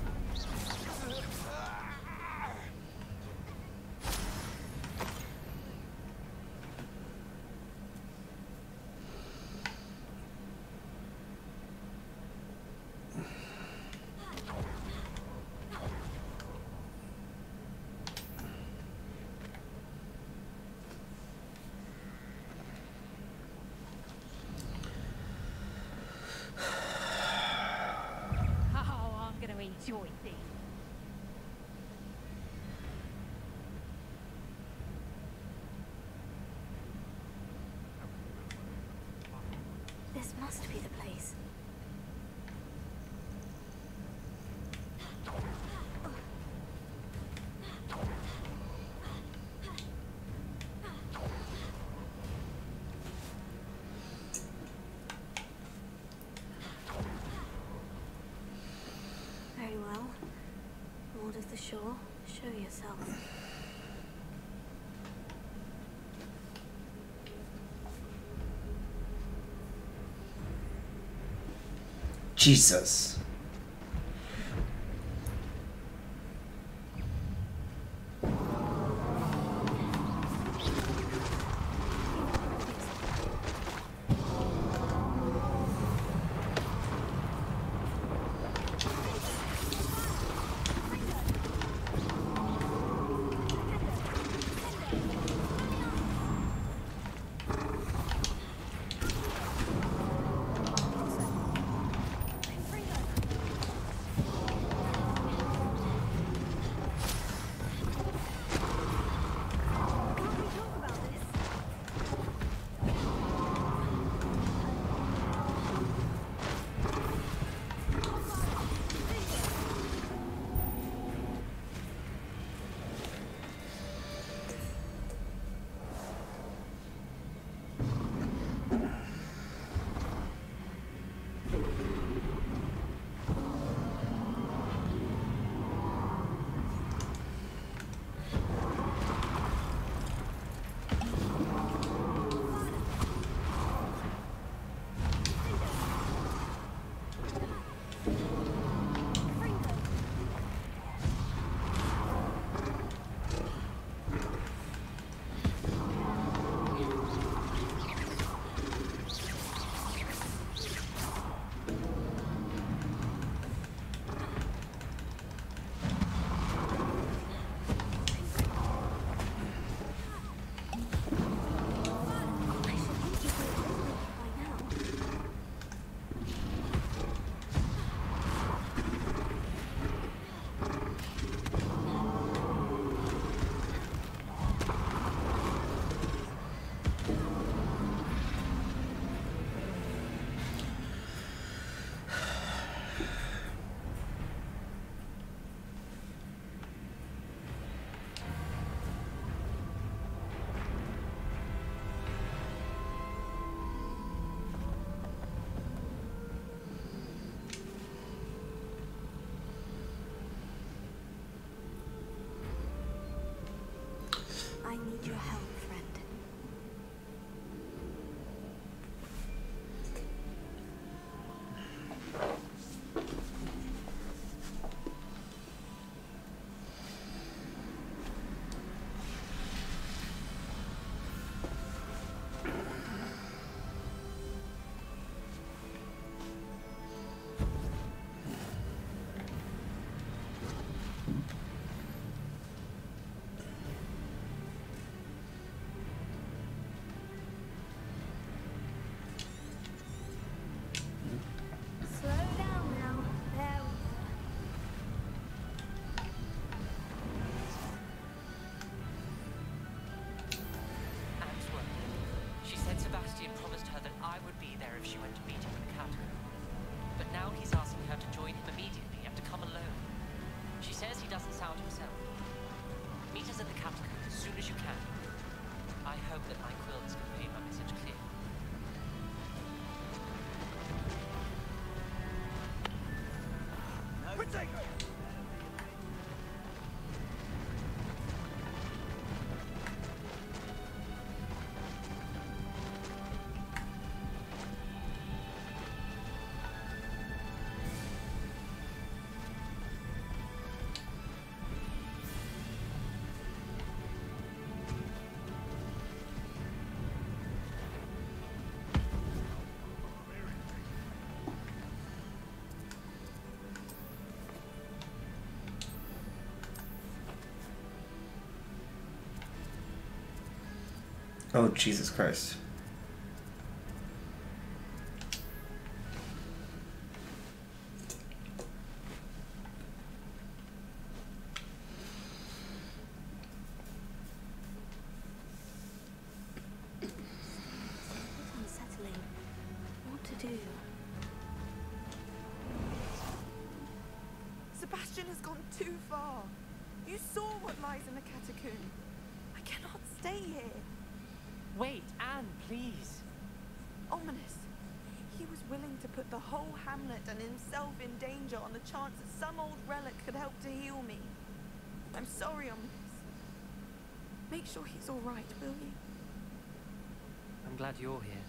must be the place. Very well. Lord of the Shore, show yourself. Jesus. I need your help, friend. Sebastian promised her that I would be there if she went to meet him in the catacomb. But now he's asking her to join him immediately and to come alone. She says he doesn't sound himself. Meet us at the catacomb as soon as you can. I hope that my quills convey my message clearly. Oh, Jesus Christ. Unsettling. What to do? Sebastian has gone too far. You saw what lies in the catacomb. I cannot stay here. Wait, Anne, please. Ominous. He was willing to put the whole hamlet and himself in danger on the chance that some old relic could help to heal me. I'm sorry, Ominous. Make sure he's all right, will you? I'm glad you're here.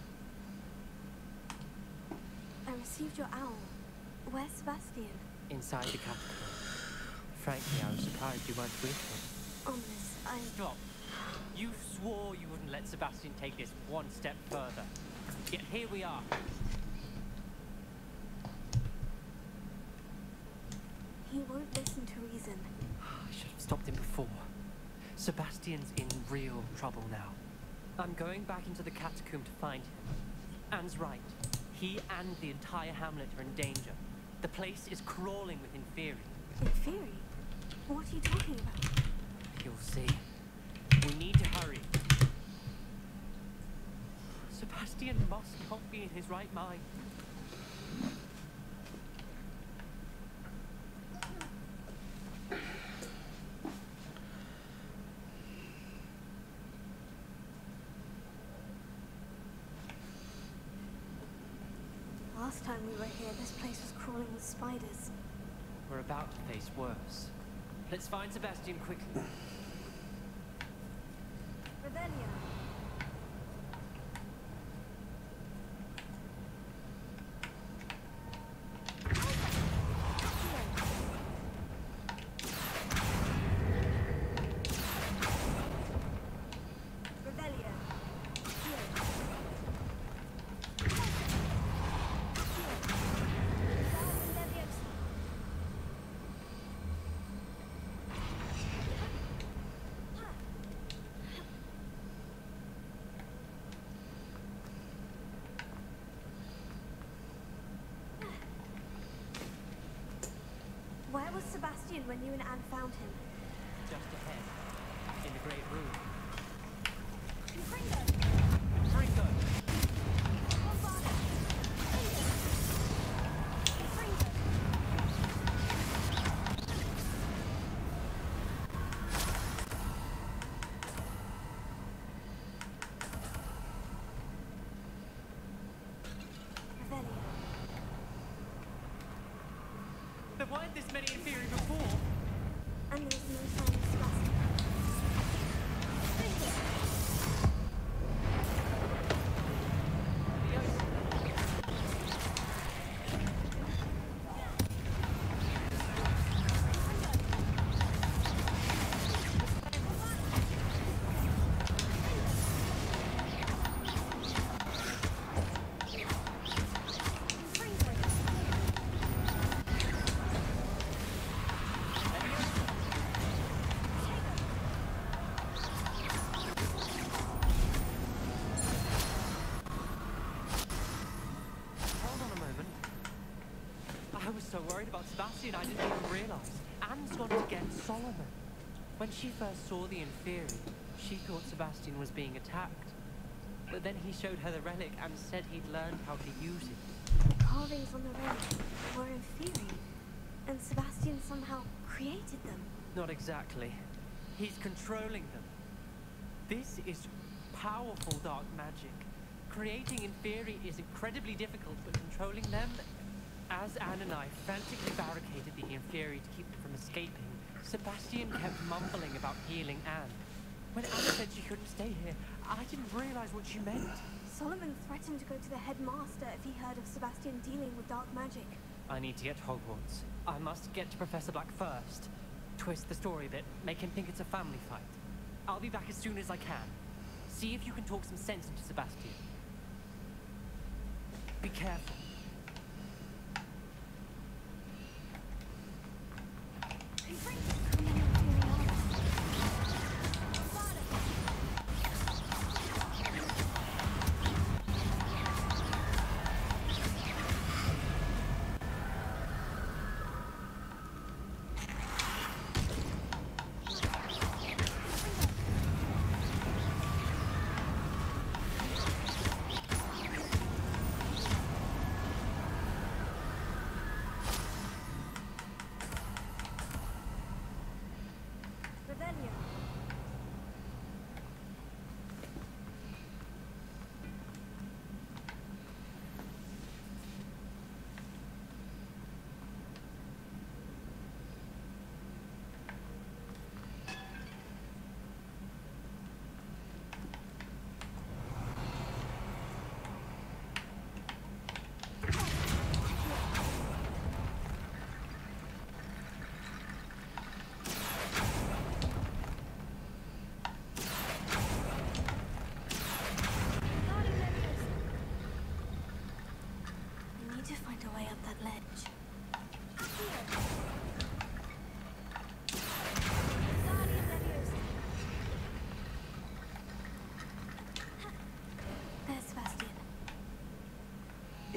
I received your owl. Where's Sebastian? Inside the catacomb. Frankly, I was surprised you weren't with him. Ominous, Stop. You swore you wouldn't let Sebastian take this one step further. Yet here we are. He won't listen to reason. I should have stopped him before. Sebastian's in real trouble now. I'm going back into the catacomb to find him. Anne's right. He and the entire hamlet are in danger. The place is crawling with Inferi. Inferi? What are you talking about? You'll see. We need to hurry. Sebastian must not be in his right mind. Last time we were here, this place was crawling with spiders. We're about to face worse. Let's find Sebastian quickly. Revelio. Where was Sebastian when you and Anne found him? Just ahead. In the great room. Fringo! Fringo! There weren't this many Inferi before. And there's no sign of Sebastian. I was so worried about Sebastian, I didn't even realize. Anne's gone to get Solomon. When she first saw the Inferi, she thought Sebastian was being attacked. But then he showed her the relic and said he'd learned how to use it. The carvings on the relic were Inferi, and Sebastian somehow created them. Not exactly. He's controlling them. This is powerful dark magic. Creating Inferi is incredibly difficult, but controlling them... As Anne and I frantically barricaded the Inferi to keep them from escaping, Sebastian kept mumbling about healing Anne. When Anne said she couldn't stay here, I didn't realize what she meant. Solomon threatened to go to the headmaster if he heard of Sebastian dealing with dark magic. I need to get to Hogwarts. I must get to Professor Black first. Twist the story a bit, make him think it's a family fight. I'll be back as soon as I can. See if you can talk some sense into Sebastian. Be careful.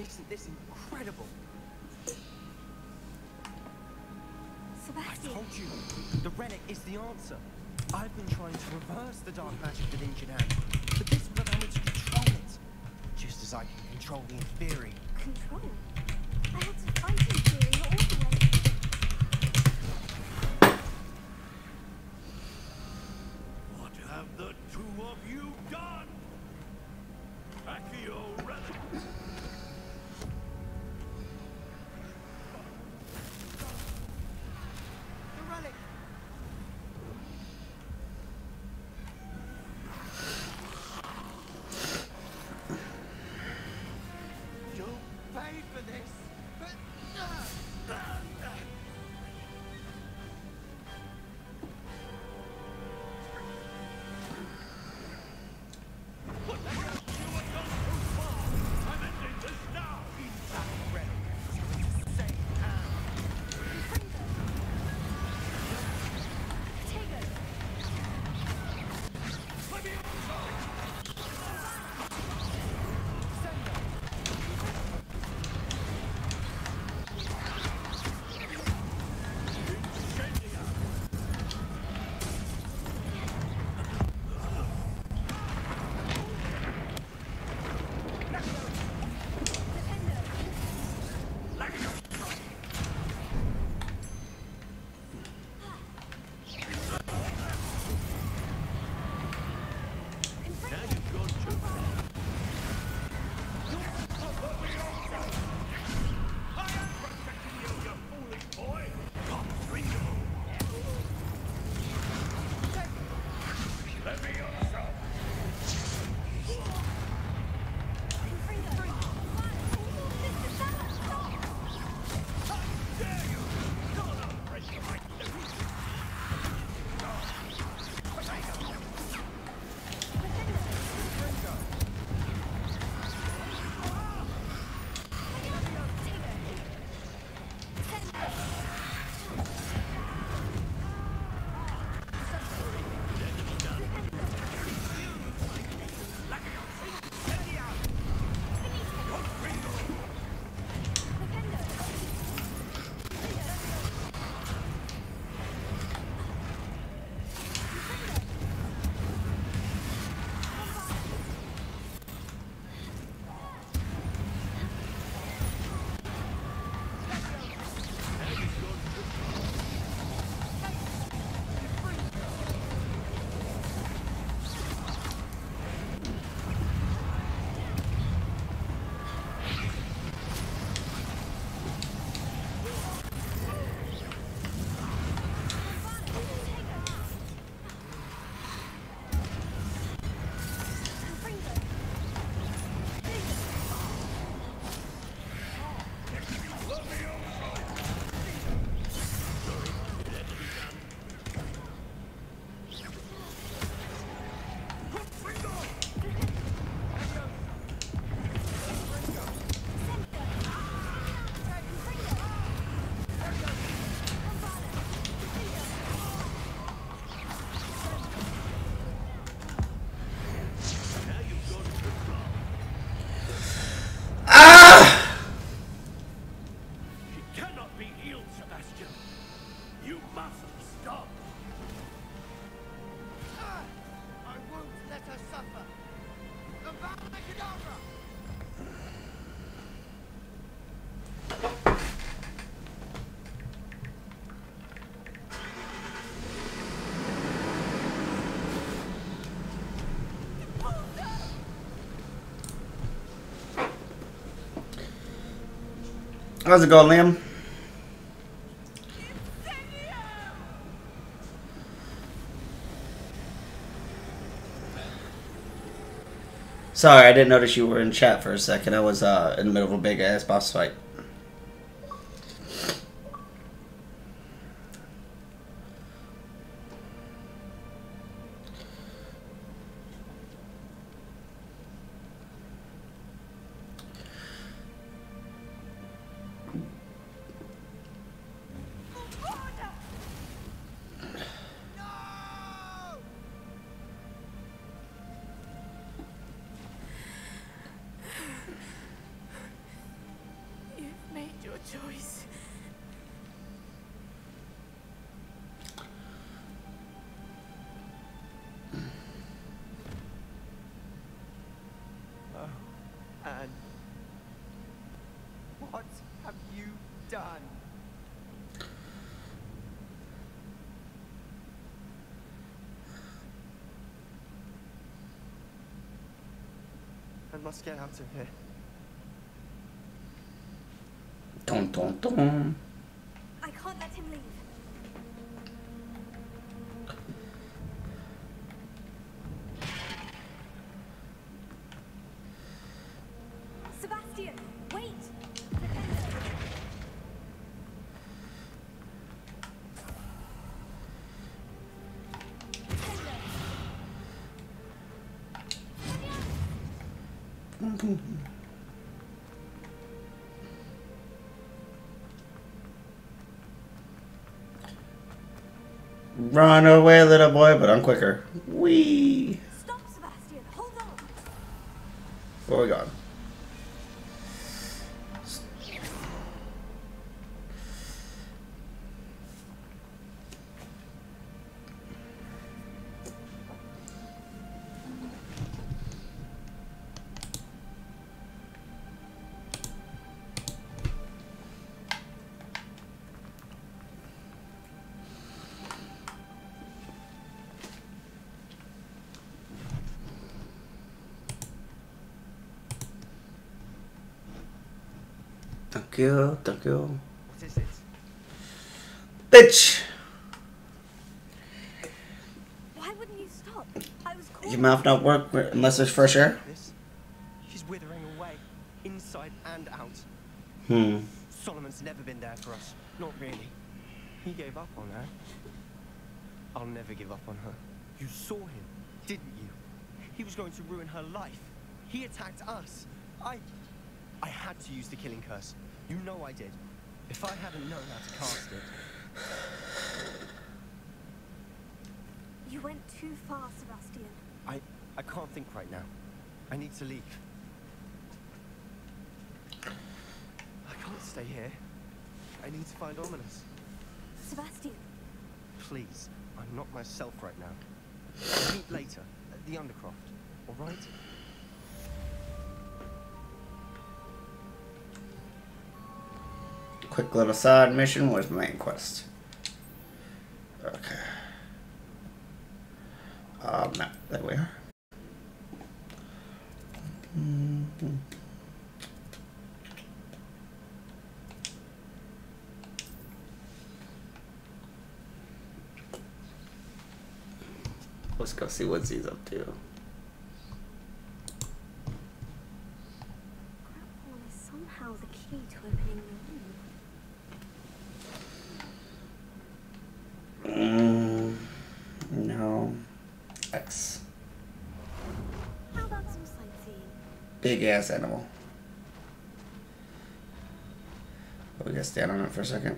Isn't this incredible? Sebastian. I told you, the relic is the answer. I've been trying to reverse the dark magic with injured hand, but this will allow me to control it. Just as I can control the Inferi. Control? I had to fight Inferi all the way. What have the two of you done? Accio relic. The relic! You'll pay for this, but... I'm ending this now. That relic is in safe hands. How's it going, Liam? Sorry, I didn't notice you were in chat for a second. I was in the middle of a big ass boss fight. choice. Oh, Anne. What have you done? I must get out of here. Dun dun dun. I can't let him leave. Sebastian, wait! Run away, little boy, but I'm quicker. Whee! Stop, Sebastian. Hold on. Where we going? Thank you, thank you. What is it? Bitch! Why wouldn't you stop? I was calling. Your mouth not work unless there's fresh air? She's withering away, inside and out. Solomon's never been there for us. Not really. He gave up on her. I'll never give up on her. You saw him, didn't you? He was going to ruin her life. He attacked us. I had to use the killing curse. You know I did. If I hadn't known how to cast it... You went too far, Sebastian. I can't think right now. I need to leave. I can't stay here. I need to find Ominous. Sebastian. Please, I'm not myself right now. We'll meet later at the Undercroft, all right? Quick little side mission. Where's my main quest? Okay. No, there we are. Let's go see what Z's up to. Grapple is somehow the key to opening the room. No. X. How about some sightseeing? Big ass animal. Oh, we gotta stand on it for a second.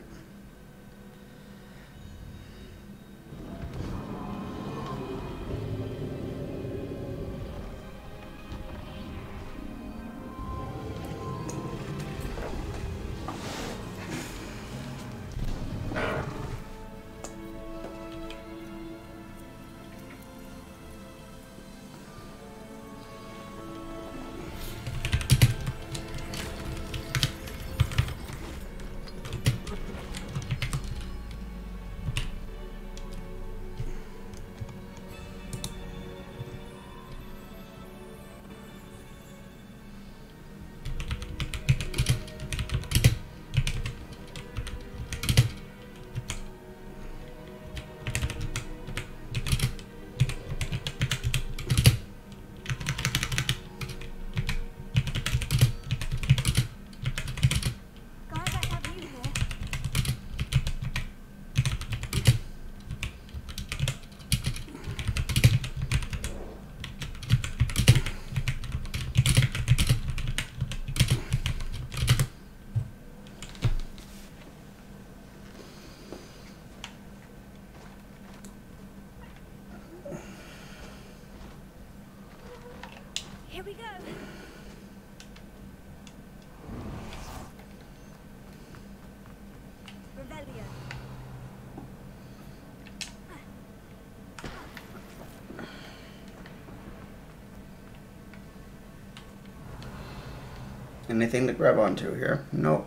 Here we go. Anything to grab onto here? Nope.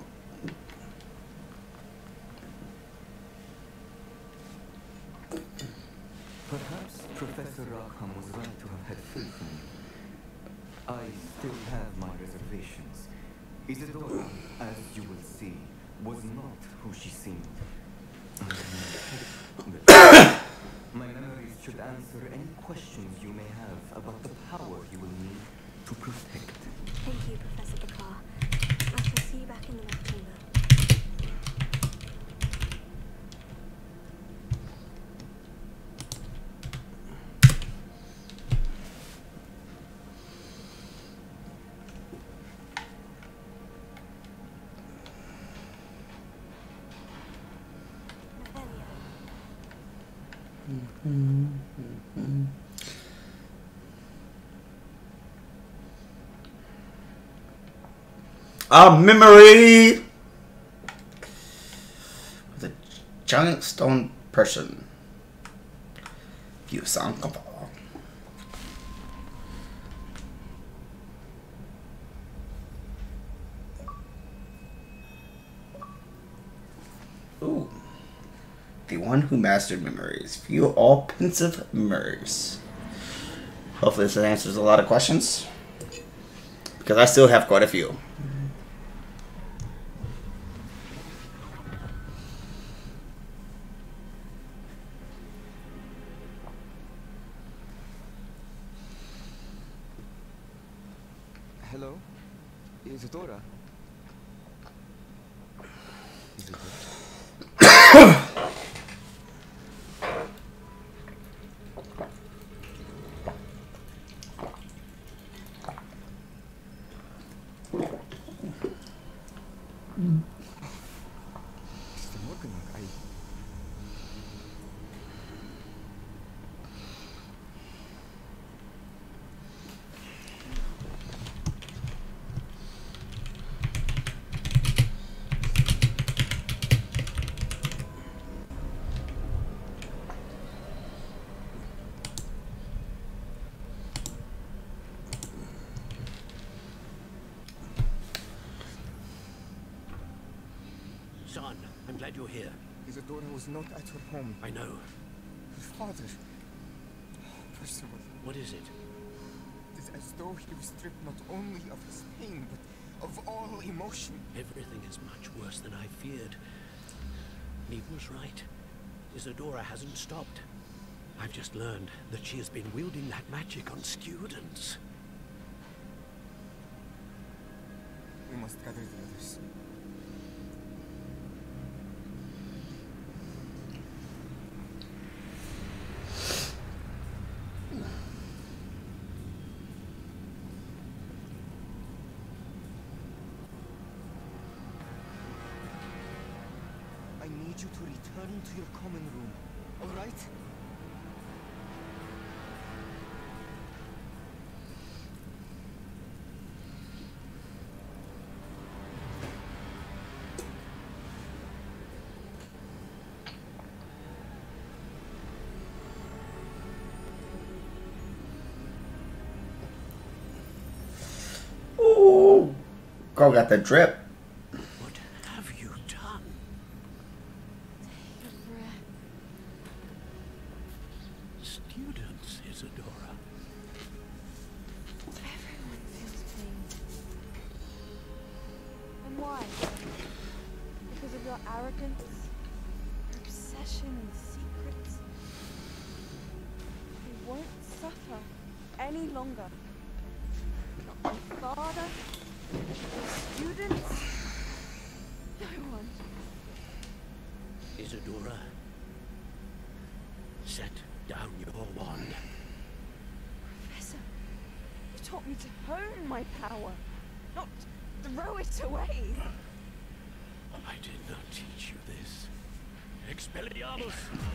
Perhaps Professor Rackham was right to have had faith in you. I still have my reservations. Isadora, as you will see, was not who she seemed. My memories should answer any questions you may have about the power you will need to protect. Thank you, Professor Bakar. I shall see you back in the mech chamber. A memory with a giant stone person. You sound comfortable. Ooh. The one who mastered memories. View all pensive memories. Hopefully this answers a lot of questions, because I still have quite a few. Hello? Isadora? Son, I'm glad you're here. Isadora was not at her home. I know. Her father... Percival. What is it? It is as though he was stripped not only of his pain, but of all emotion. Everything is much worse than I feared. Neve was right. Isadora hasn't stopped. I've just learned that she has been wielding that magic on students. We must gather the others. I need you to return to your common room, all right? Ooh, girl got the drip. What have you done? Students, Isadora. Everyone feels pain. And why? Because of your arrogance, your obsession and secrets. You won't suffer any longer. Not my father, your students, no one. Isadora, set down your wand. Professor, you taught me to hone my power, not throw it away. I did not teach you this. Expelliarmus!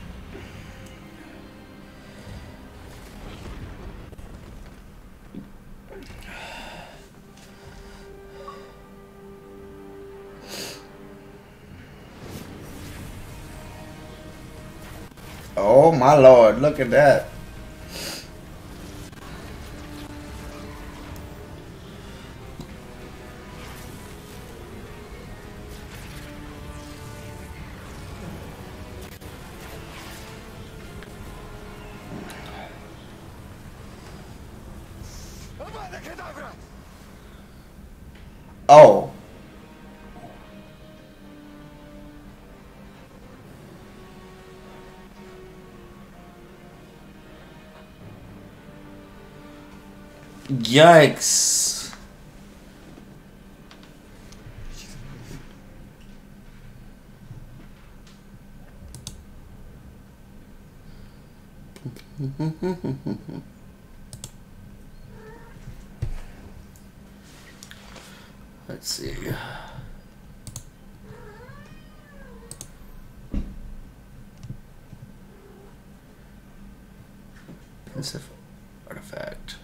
Oh my lord, look at that. Oh. Yikes. Let's see. Pensive artifact.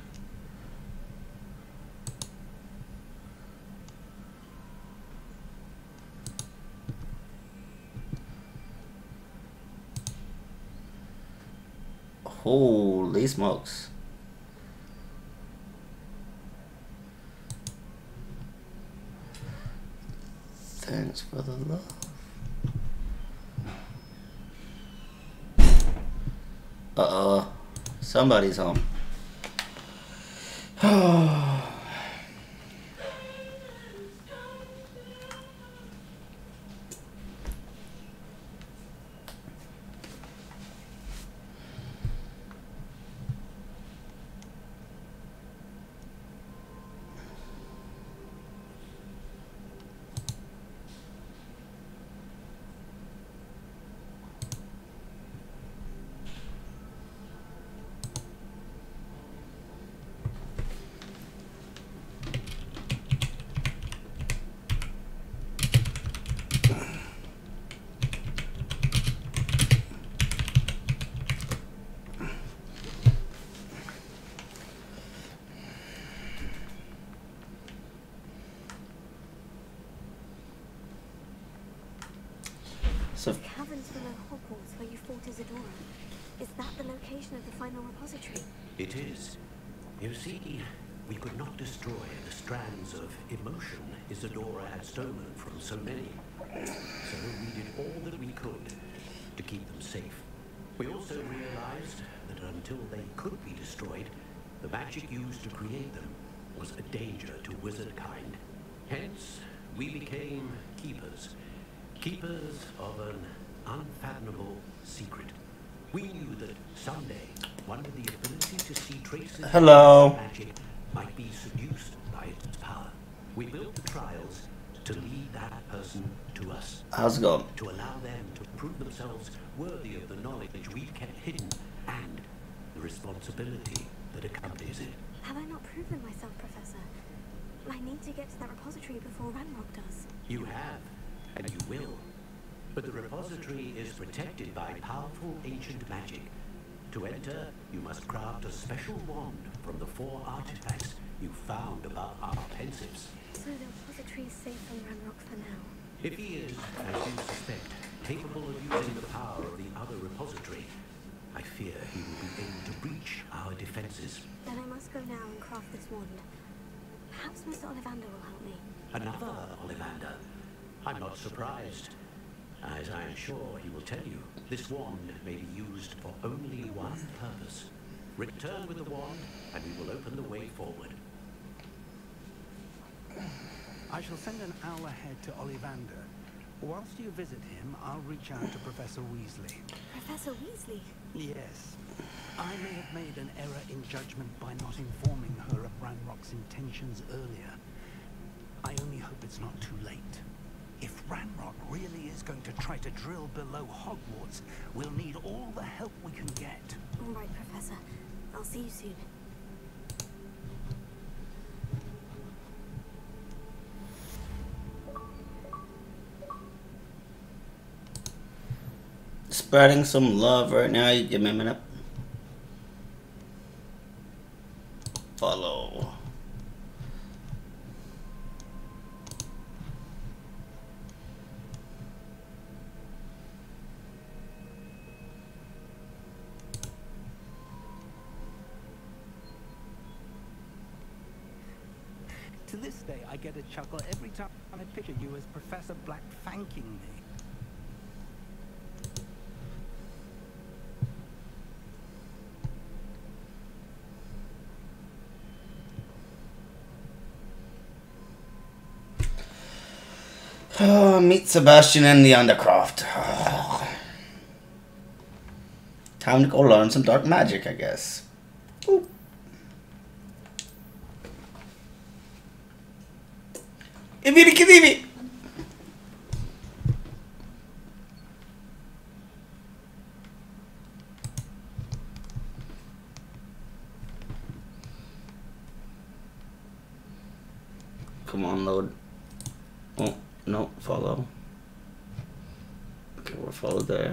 Holy smokes. Thanks for the love. Uh-oh. Somebody's home. So, the caverns below Hogwarts where you fought Isidora. Is that the location of the final repository? It is. You see, we could not destroy the strands of emotion Isidora had stolen from so many. So we did all that we could to keep them safe. We also realized that until they could be destroyed, the magic used to create them was a danger to wizard kind. Hence, we became keepers. Keepers of an unfathomable secret. We knew that someday one with the ability to see traces of magic might be seduced by its power. We built the trials to lead that person to us. How's it going? To allow them to prove themselves worthy of the knowledge we've kept hidden and the responsibility that accompanies it. Have I not proven myself, Professor? I need to get to that repository before Ranrock does. You have, and you will. But the repository is protected by powerful ancient magic. To enter, you must craft a special wand from the 4 artifacts you found above our Pensieves. So the repository is safe from Ranrock for now. If he is, as you suspect, capable of using the power of the other repository, I fear he will be able to breach our defenses. Then I must go now and craft this wand. Perhaps Mr. Ollivander will help me. Another Ollivander? I'm not surprised. As I am sure he will tell you, this wand may be used for only one purpose. Return with the wand, and we will open the way forward. I shall send an owl ahead to Ollivander. Whilst you visit him, I'll reach out to Professor Weasley. Professor Weasley? Yes. I may have made an error in judgment by not informing her of Ranrock's intentions earlier. I only hope it's not too late. If Ranrock really is going to try to drill below Hogwarts, we'll need all the help we can get. All right, Professor. I'll see you soon. Spreading some love right now. You give me a minute. Follow. To this day, I get a chuckle every time I picture you as Professor Black thanking me. Oh, meet Sebastian and the Undercroft. Time to go learn some dark magic, I guess. Ooh. Ibiri Kidibi! Come on, load. Oh, no, follow. Okay, we're followed there.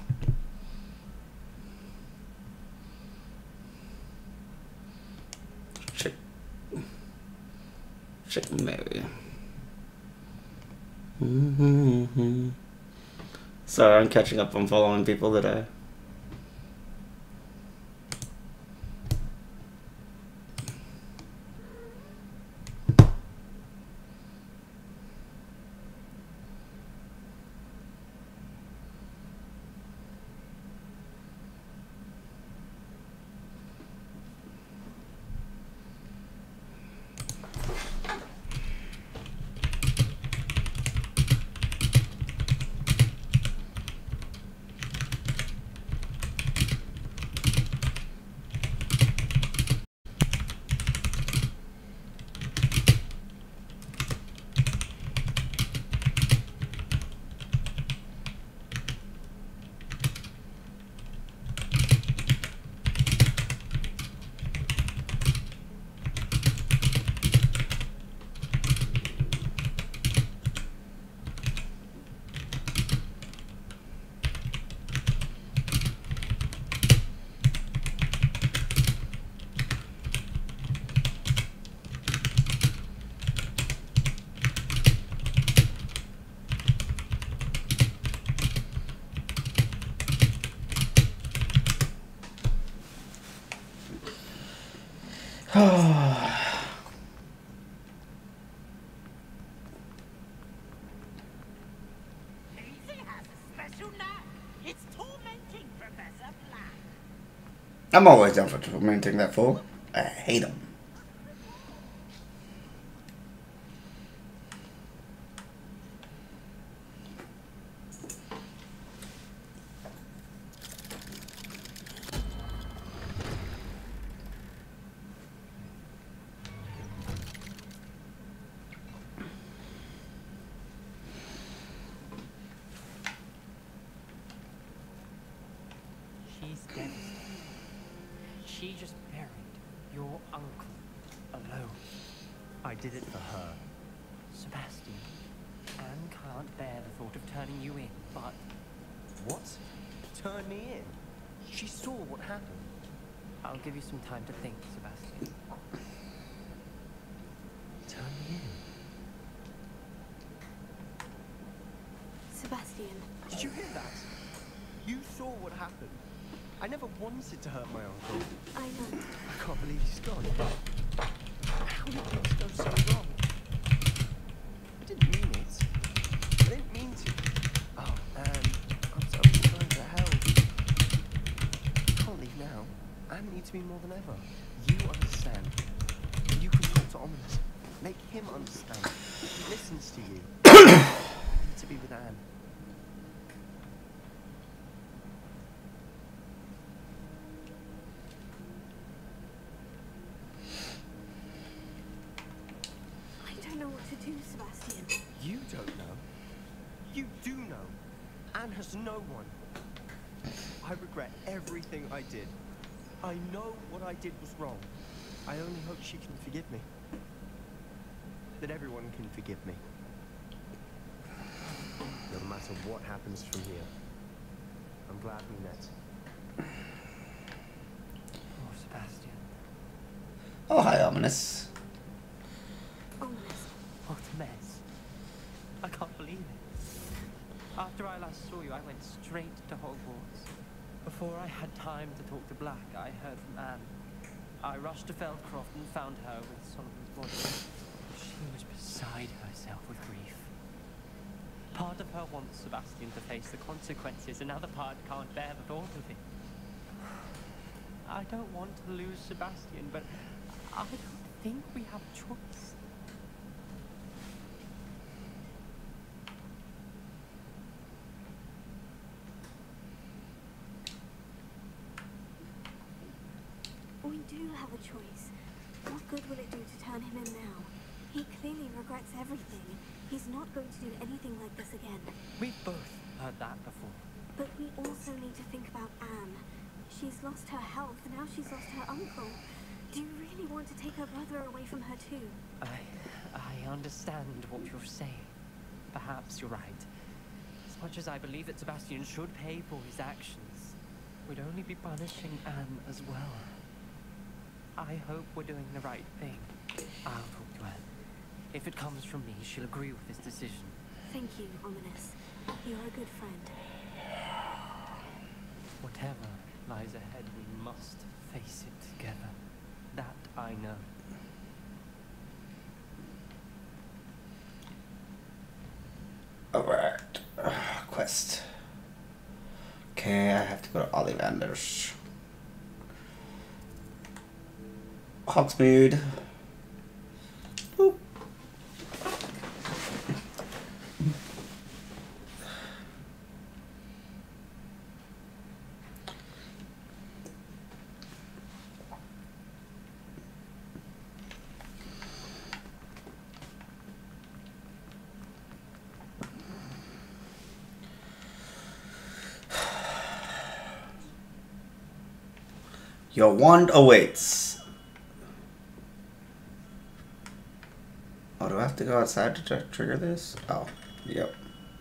Check Mary. Sorry, I'm catching up on following people today. I'm always down for tormenting that fool. I hate him. She's devastated. She just buried your uncle alone. I did it for her. Sebastian, Anne can't bear the thought of turning you in, but... What? Turn me in? She saw what happened. I'll give you some time to think, Sebastian. Turn me in? Sebastian. Did you hear that? You saw what happened. I never wanted to hurt my uncle. I know. I can't believe he's gone. How did things go so wrong? I didn't mean it. I didn't mean to. Oh, Anne, I'm so going to hell. I can't leave now. Anne needs me more than ever. You understand. And you can talk to Ominous. Make him understand. He listens to you. I need to be with Anne. Sebastian. You don't know. You do know. Anne has no one. I regret everything I did. I know what I did was wrong. I only hope she can forgive me. That everyone can forgive me. No matter what happens from here, I'm glad we met. Oh, Sebastian. Oh, hi, Ominous. What a mess. I can't believe it. After I last saw you, I went straight to Hogwarts. Before I had time to talk to Black, I heard from Anne. I rushed to Feldcroft and found her with Solomon's body. She was beside herself with grief. Part of her wants Sebastian to face the consequences, another part can't bear the thought of it. I don't want to lose Sebastian, but I don't think we have a choice. We do have a choice. What good will it do to turn him in now? He clearly regrets everything. He's not going to do anything like this again. We've both heard that before. But we also need to think about Anne. She's lost her health, now she's lost her uncle. Do you really want to take her brother away from her too? I understand what you're saying. Perhaps you're right. As much as I believe that Sebastian should pay for his actions, we'd only be punishing Anne as well. I hope we're doing the right thing. I'll talk to Anne. If it comes from me, she'll agree with this decision. Thank you, Ominous. You're a good friend. Whatever lies ahead, we must face it together. That I know. Alright. Quest. Okay, I have to go to Ollivander's. Hogsmeade. Boop. Your wand awaits. Oh, do I have to go outside to trigger this? Oh, yep.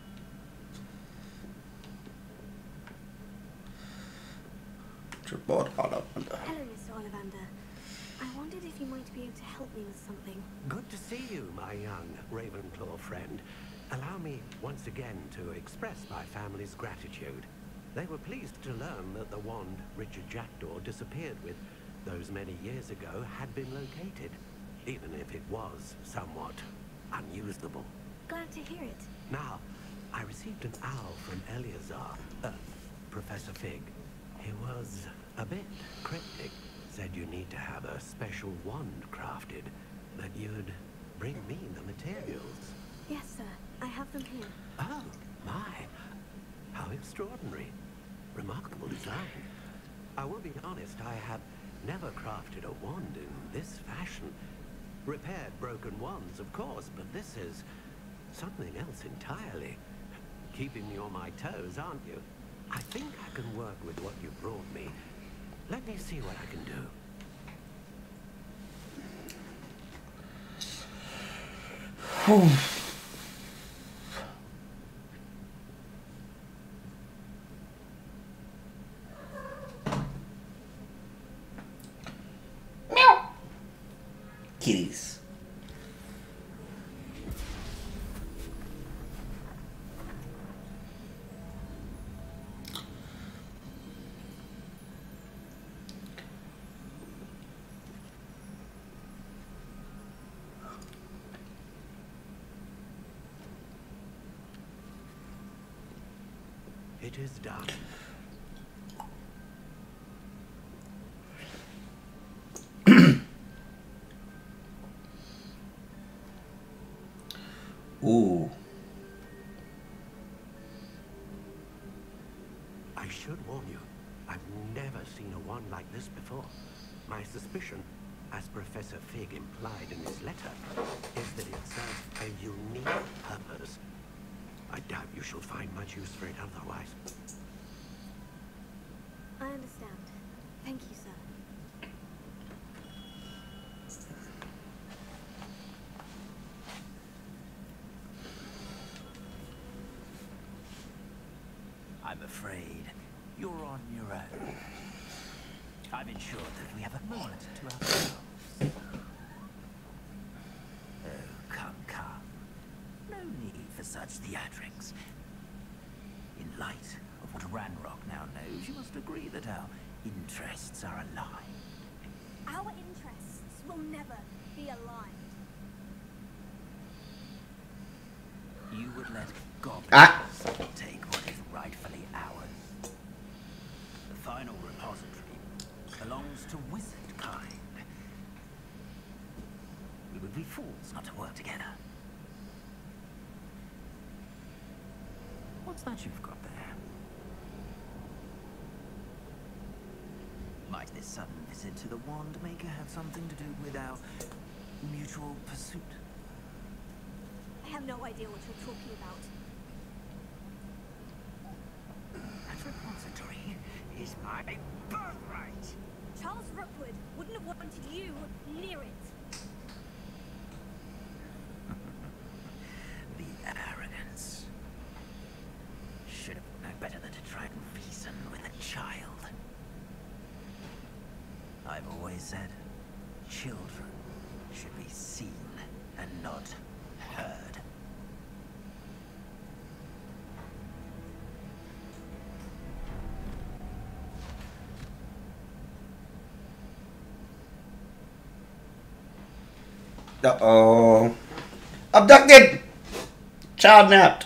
Hello, Mr. Ollivander. I wondered if you might be able to help me with something. Good to see you, my young Ravenclaw friend. Allow me once again to express my family's gratitude. They were pleased to learn that the wand Richard Jackdaw disappeared with those many years ago had been located, even if it was somewhat unusable. Glad to hear it. Now, I received an owl from Eleazar, Professor Fig. He was a bit cryptic. Said you need to have a special wand crafted, that you'd bring me the materials. Yes, sir. I have them here. Oh, my. How extraordinary. Remarkable design. I will be honest, I have never crafted a wand in this fashion. Repaired broken wands, of course, but this is something else entirely. Keeping me on my toes, aren't you? I think I can work with what you brought me. Let me see what I can do. Kitties. It is done. Ooh. I should warn you, I've never seen a wand like this before. My suspicion, as Professor Fig implied in his letter, is that it serves a unique purpose. I doubt you shall find much use for it otherwise. I understand. Thank you, sir. I'm afraid you're on your own. I've ensured that we have a moment to ourselves. Oh, come. No need for such theatrics. In light of what Ranrock now knows, you must agree that our interests are aligned. Our interests will never be aligned. You would let goblins take what is rightfully ours. The final repository belongs to wizard kind. We would be fools not to work together. What's that you've got there? Might this sudden visit to the Wand Maker have something to do with our mutual pursuit? I have no idea what you're talking about. That repository is my birthright. Charles Rookwood wouldn't have wanted you near it. The arrogance. Should have known better than to try and reason with a child. I've always said, children should be seen and not heard. Uh-oh. Abducted! Child napped.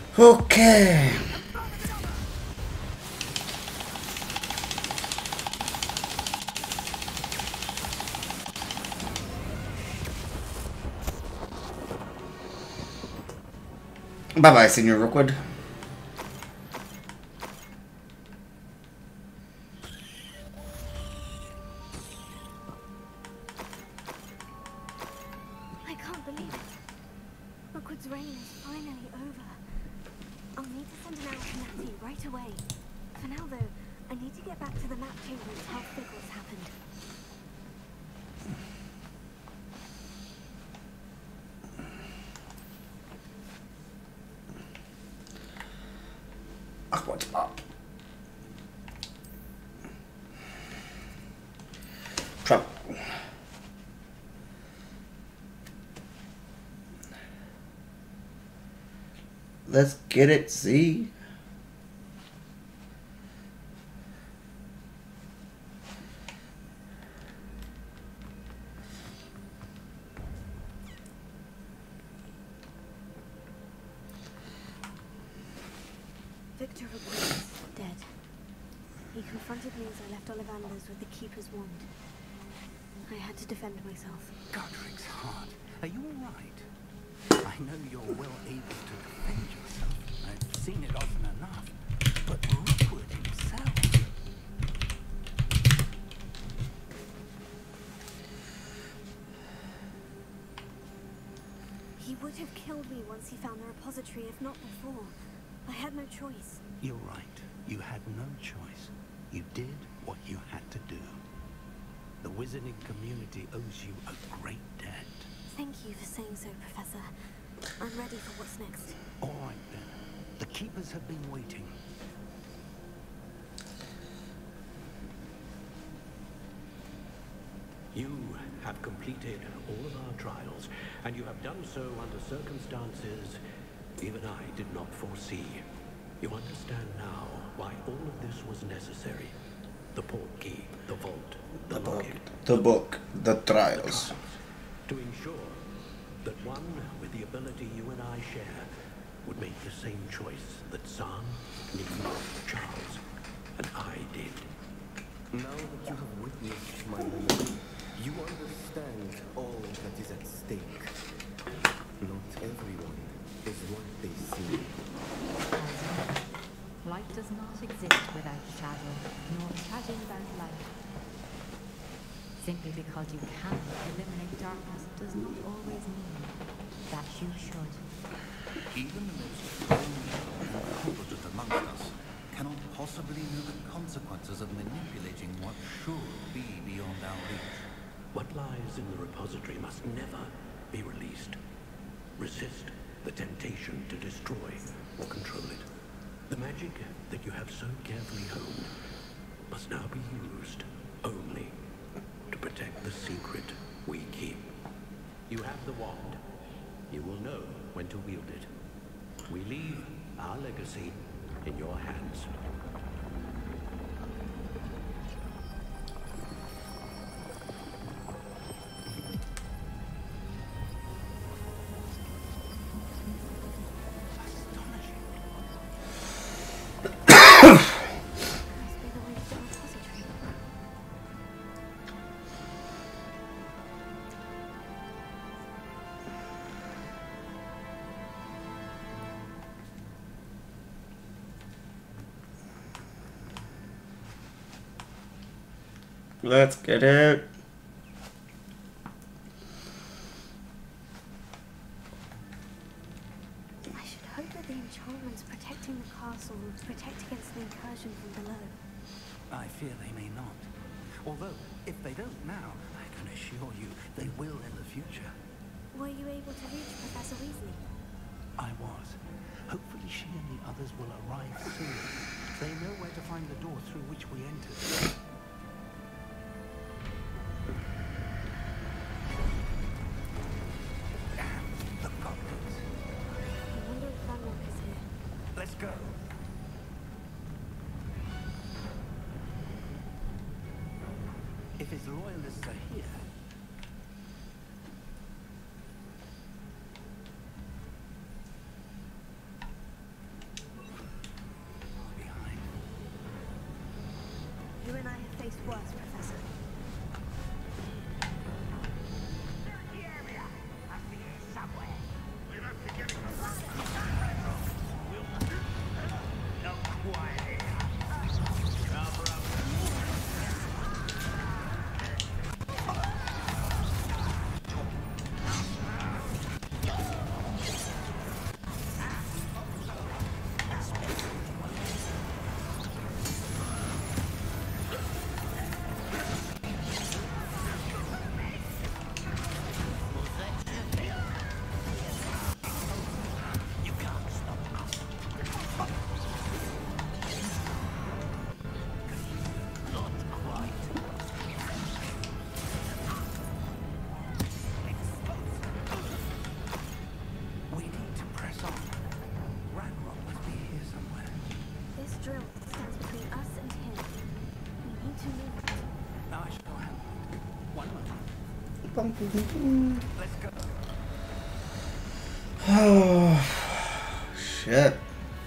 I Bye-bye, Senor Rookwood. I can't believe it. Rookwood's reign is finally over. I'll need to send an out to Natty right away. For now, though, I need to get back to the map chamber and tell Fick what's happened. What's up? Trouble. Let's get it, see? Victor Rookwood is dead. He confronted me as I left Ollivander's with the Keeper's wand. I had to defend myself. Godric's heart. Are you all right? I know you're well able to defend yourself. I've seen it often enough. But Rookwood himself... He would have killed me once he found the repository, if not before. I had no choice. You're right. You had no choice. You did what you had to do. The wizarding community owes you a great debt. Thank you for saying so, Professor. I'm ready for what's next. All right, then. The Keepers have been waiting. You have completed all of our trials, and you have done so under circumstances even I did not foresee. You understand now why all of this was necessary. The portkey, the vault, the locket. The book, the trials. To ensure that one with the ability you and I share would make the same choice that Zahn, Nima, Charles, and I did. Now that you have witnessed my memory, you understand all that is at stake. Not everyone is what they seem. Light does not exist without shadow, nor shadow without light. Simply because you can eliminate darkness does not always mean that you should. Even the most competent amongst us cannot possibly know the consequences of manipulating what should be beyond our reach. What lies in the repository must never be released. Resist the temptation to destroy or control it. The magic that you have so carefully honed must now be used only to protect the secret we keep. You have the wand. You will know when to wield it. We leave our legacy in your hands. Let's get it. I should hope that the enchantments protecting the castle will protect against an incursion from below. I fear they may not. Although, if they don't now, I can assure you they will in the future. Were you able to reach Professor Weasley? I was. Hopefully she and the others will arrive soon. They know where to find the door through which we entered. Let's go. If his loyalists are here... behind. You and I have faced worse, Professor. They're in the area. I see it somewhere. We'll have to get it. Oh, shit.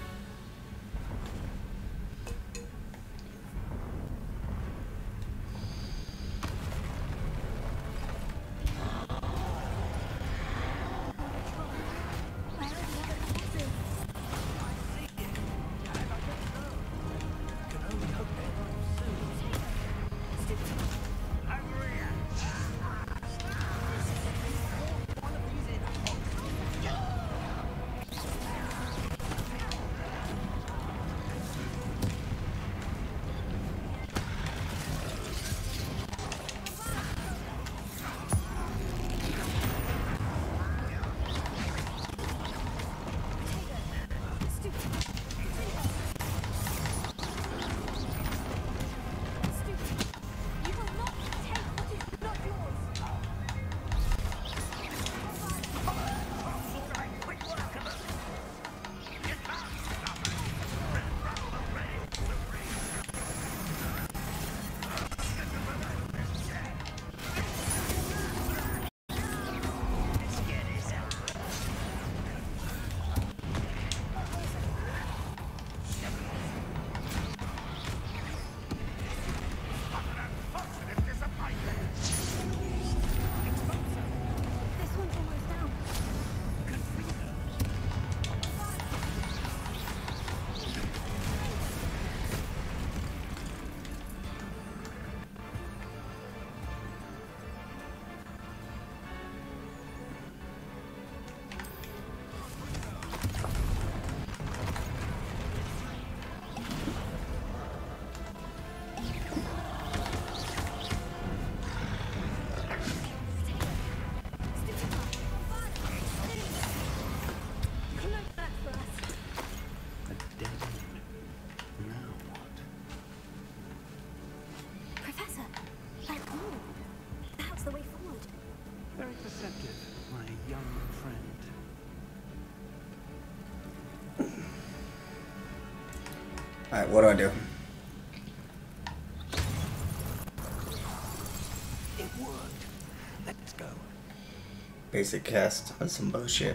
Alright, what do I do? It worked. Let's go. Basic cast. That's some bullshit.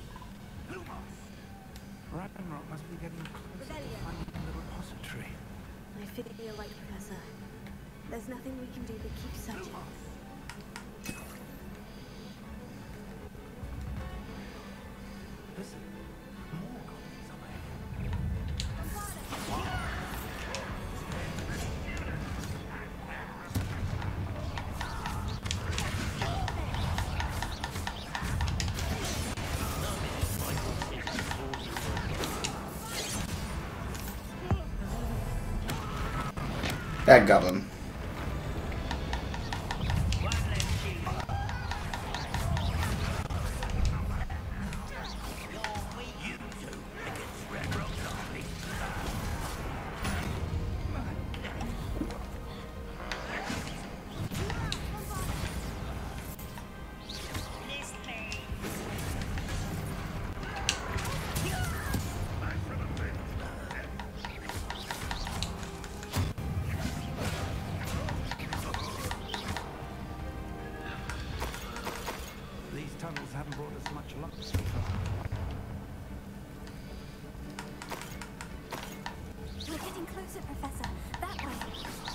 Ragnarok must be getting closer to finding the repository. I feel like, Professor, there's nothing we can do but keep searching. Listen, more copies of it. That goblin. Tunnels haven't brought us much luck so far. We're getting closer, Professor. That way.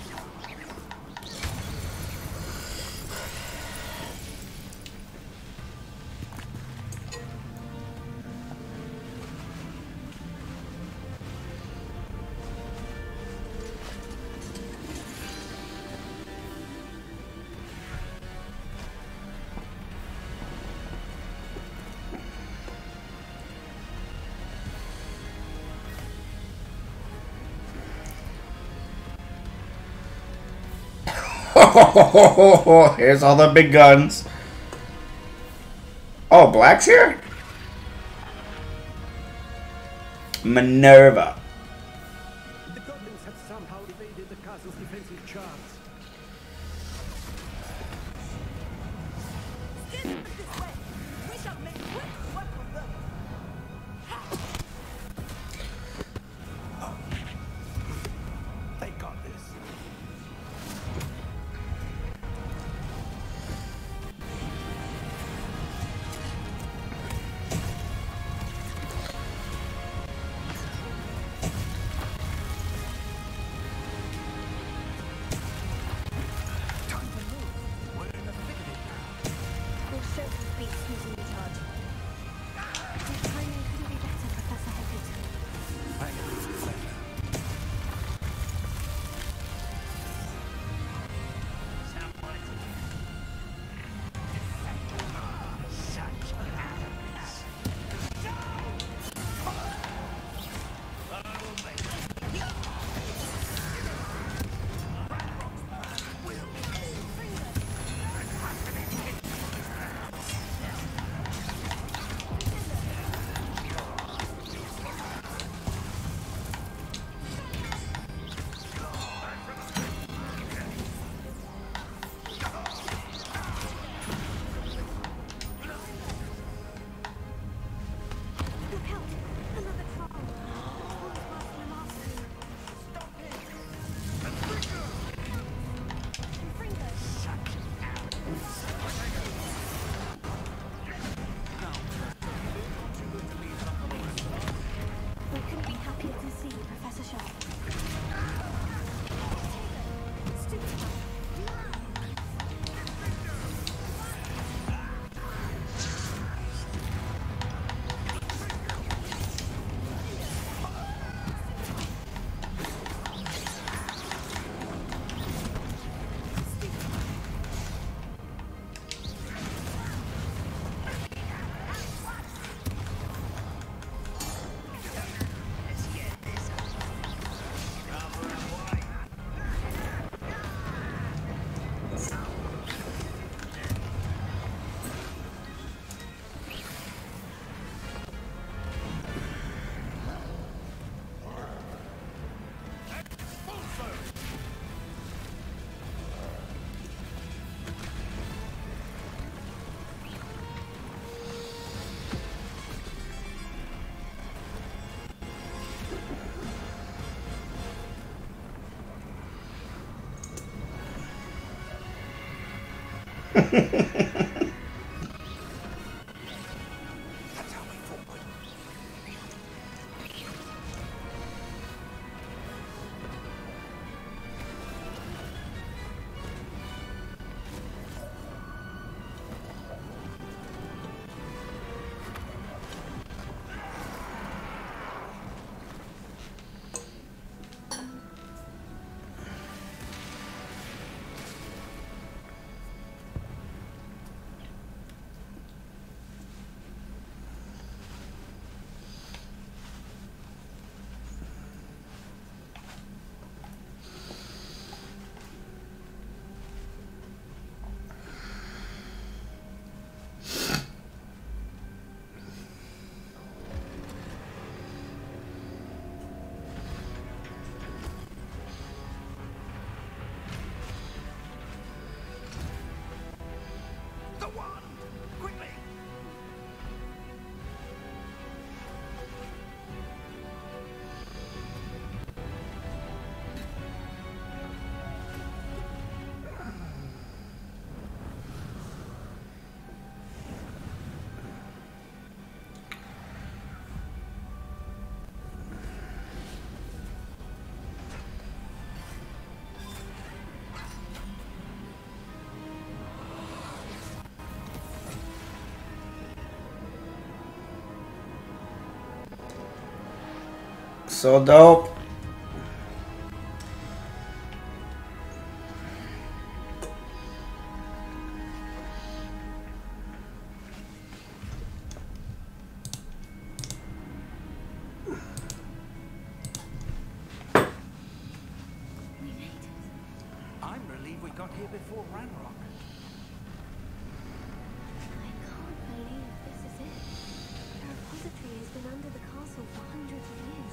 Here's all the big guns. Oh, Black's here? Minerva. The goblins have somehow evaded the castle's defensive charts. We shall make quick work of them. They got this. So dope. I'm relieved we got here before Ranrock. I can't believe this is it. The repository has been under the castle for hundreds of years.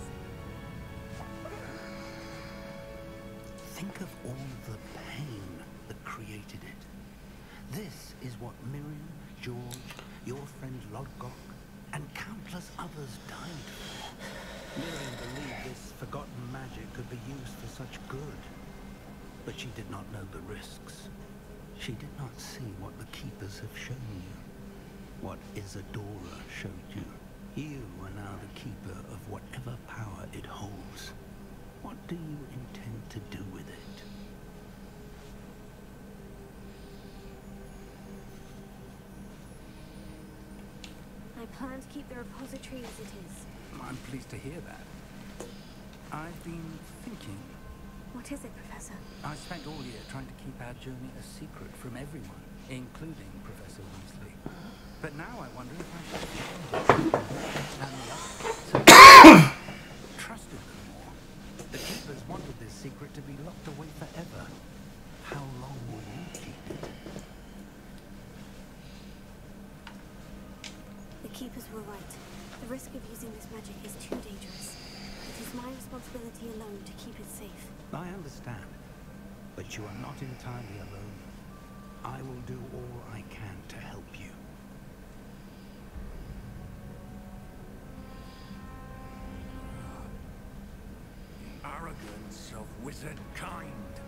Think of all the pain that created it. This is what Miriam, George, your friend Lodgok, and countless others died for. Miriam believed this forgotten magic could be used for such good. But she did not know the risks. She did not see what the Keepers have shown you. What Isadora showed you. You are now the Keeper of whatever power it holds. What do you intend to do with it? I plan to keep the repository as it is. I'm pleased to hear that. I've been thinking. What is it, Professor? I spent all year trying to keep our journey a secret from everyone, including Professor Weasley. But now I wonder if I should and the others trusted them more. The Keepers wanted this secret to be locked away forever. How long will you keep it? The Keepers were right. The risk of using this magic is too dangerous. It is my responsibility alone to keep it safe. I understand, but you are not entirely alone. I will do all I can to help you. Arrogance of wizard kind.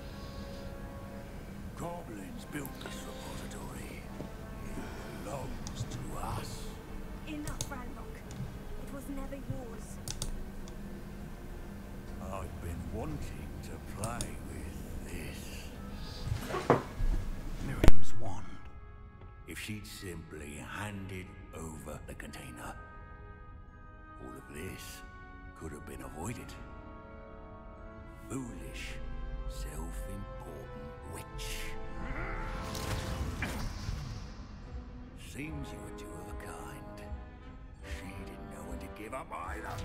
Goblins built this repository. It belongs to us. Enough, Ranrock. It was never yours. I've been wanting to play with this. Miriam's wand. If she'd simply handed over the container, all of this could have been avoided. Foolish, self-important witch. Seems you were two of a kind. She didn't know when to give up either.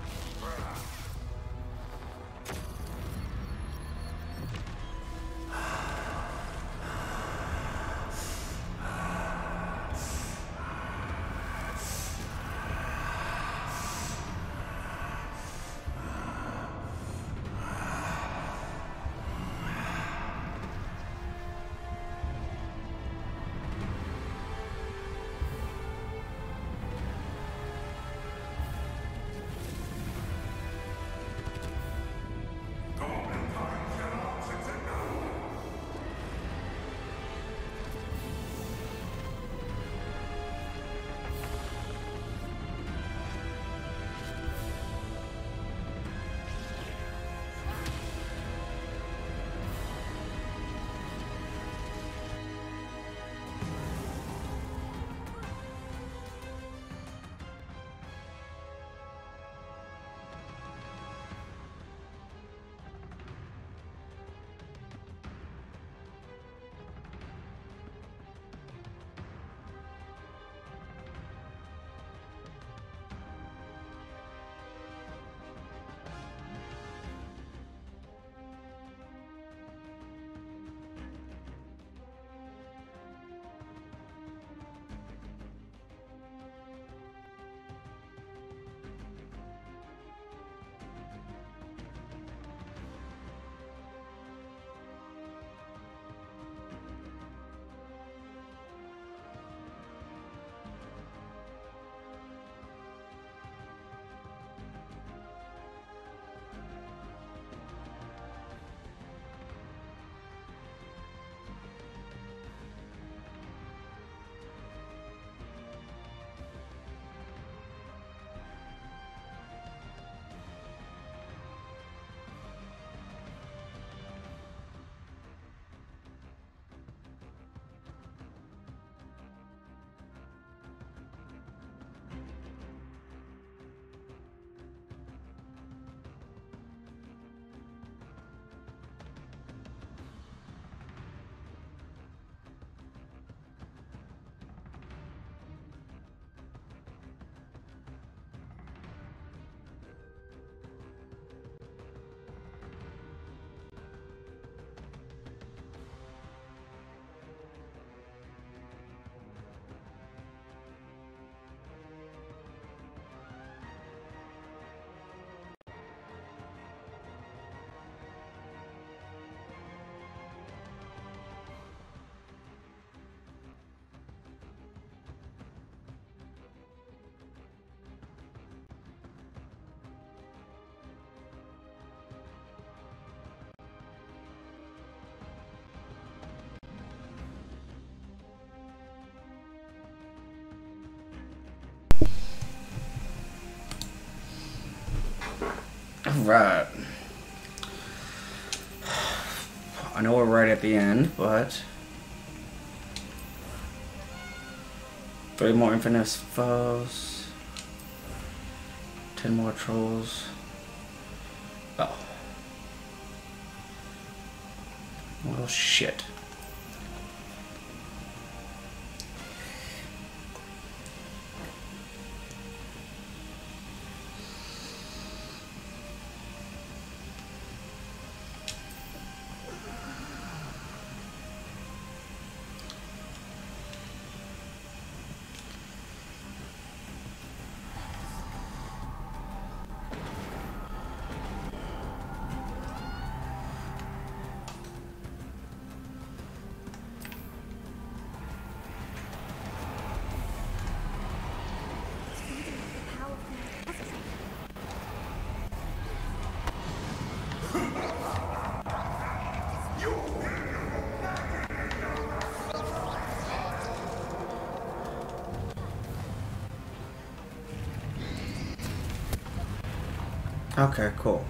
Alright. I know we're right at the end, but 3 more infinite foes, 10 more trolls. Oh. Well, shit. Okay, cool.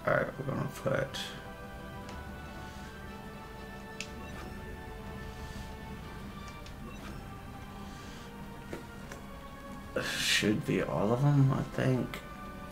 Alright, we're gonna put... Should be all of them, I think.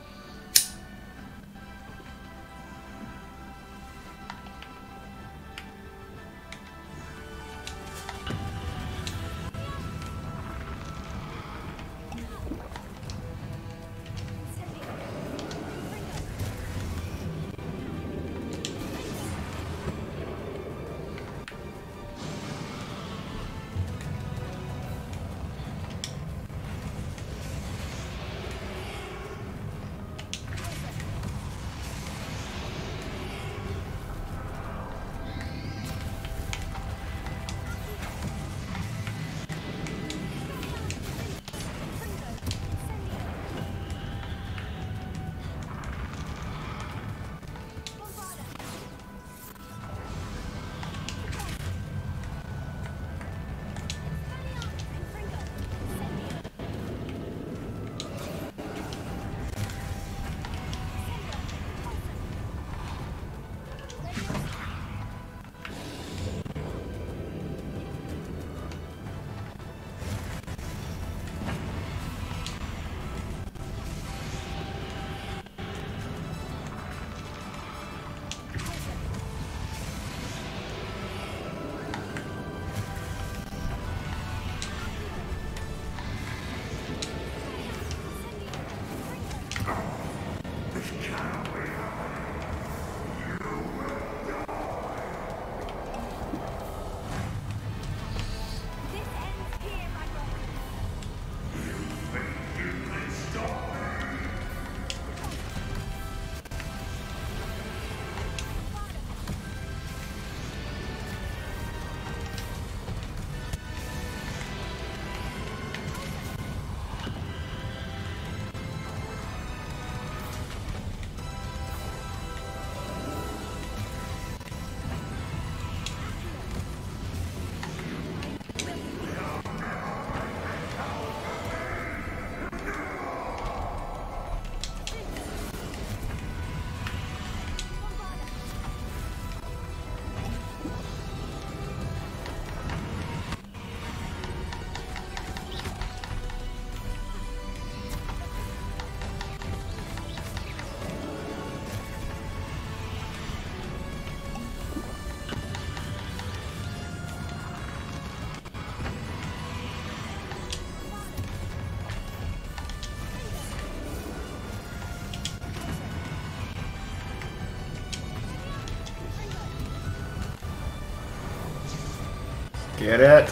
Get it?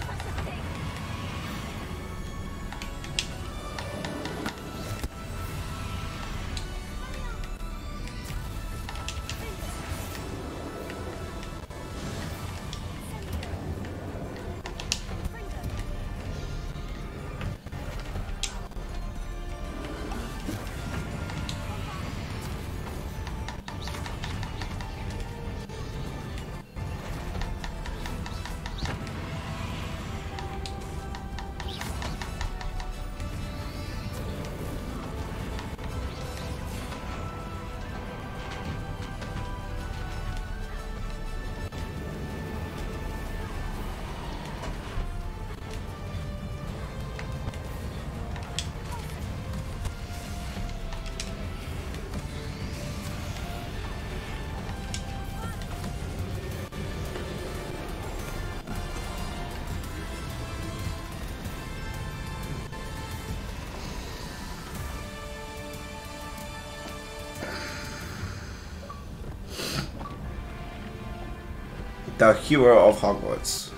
The hero of Hogwarts.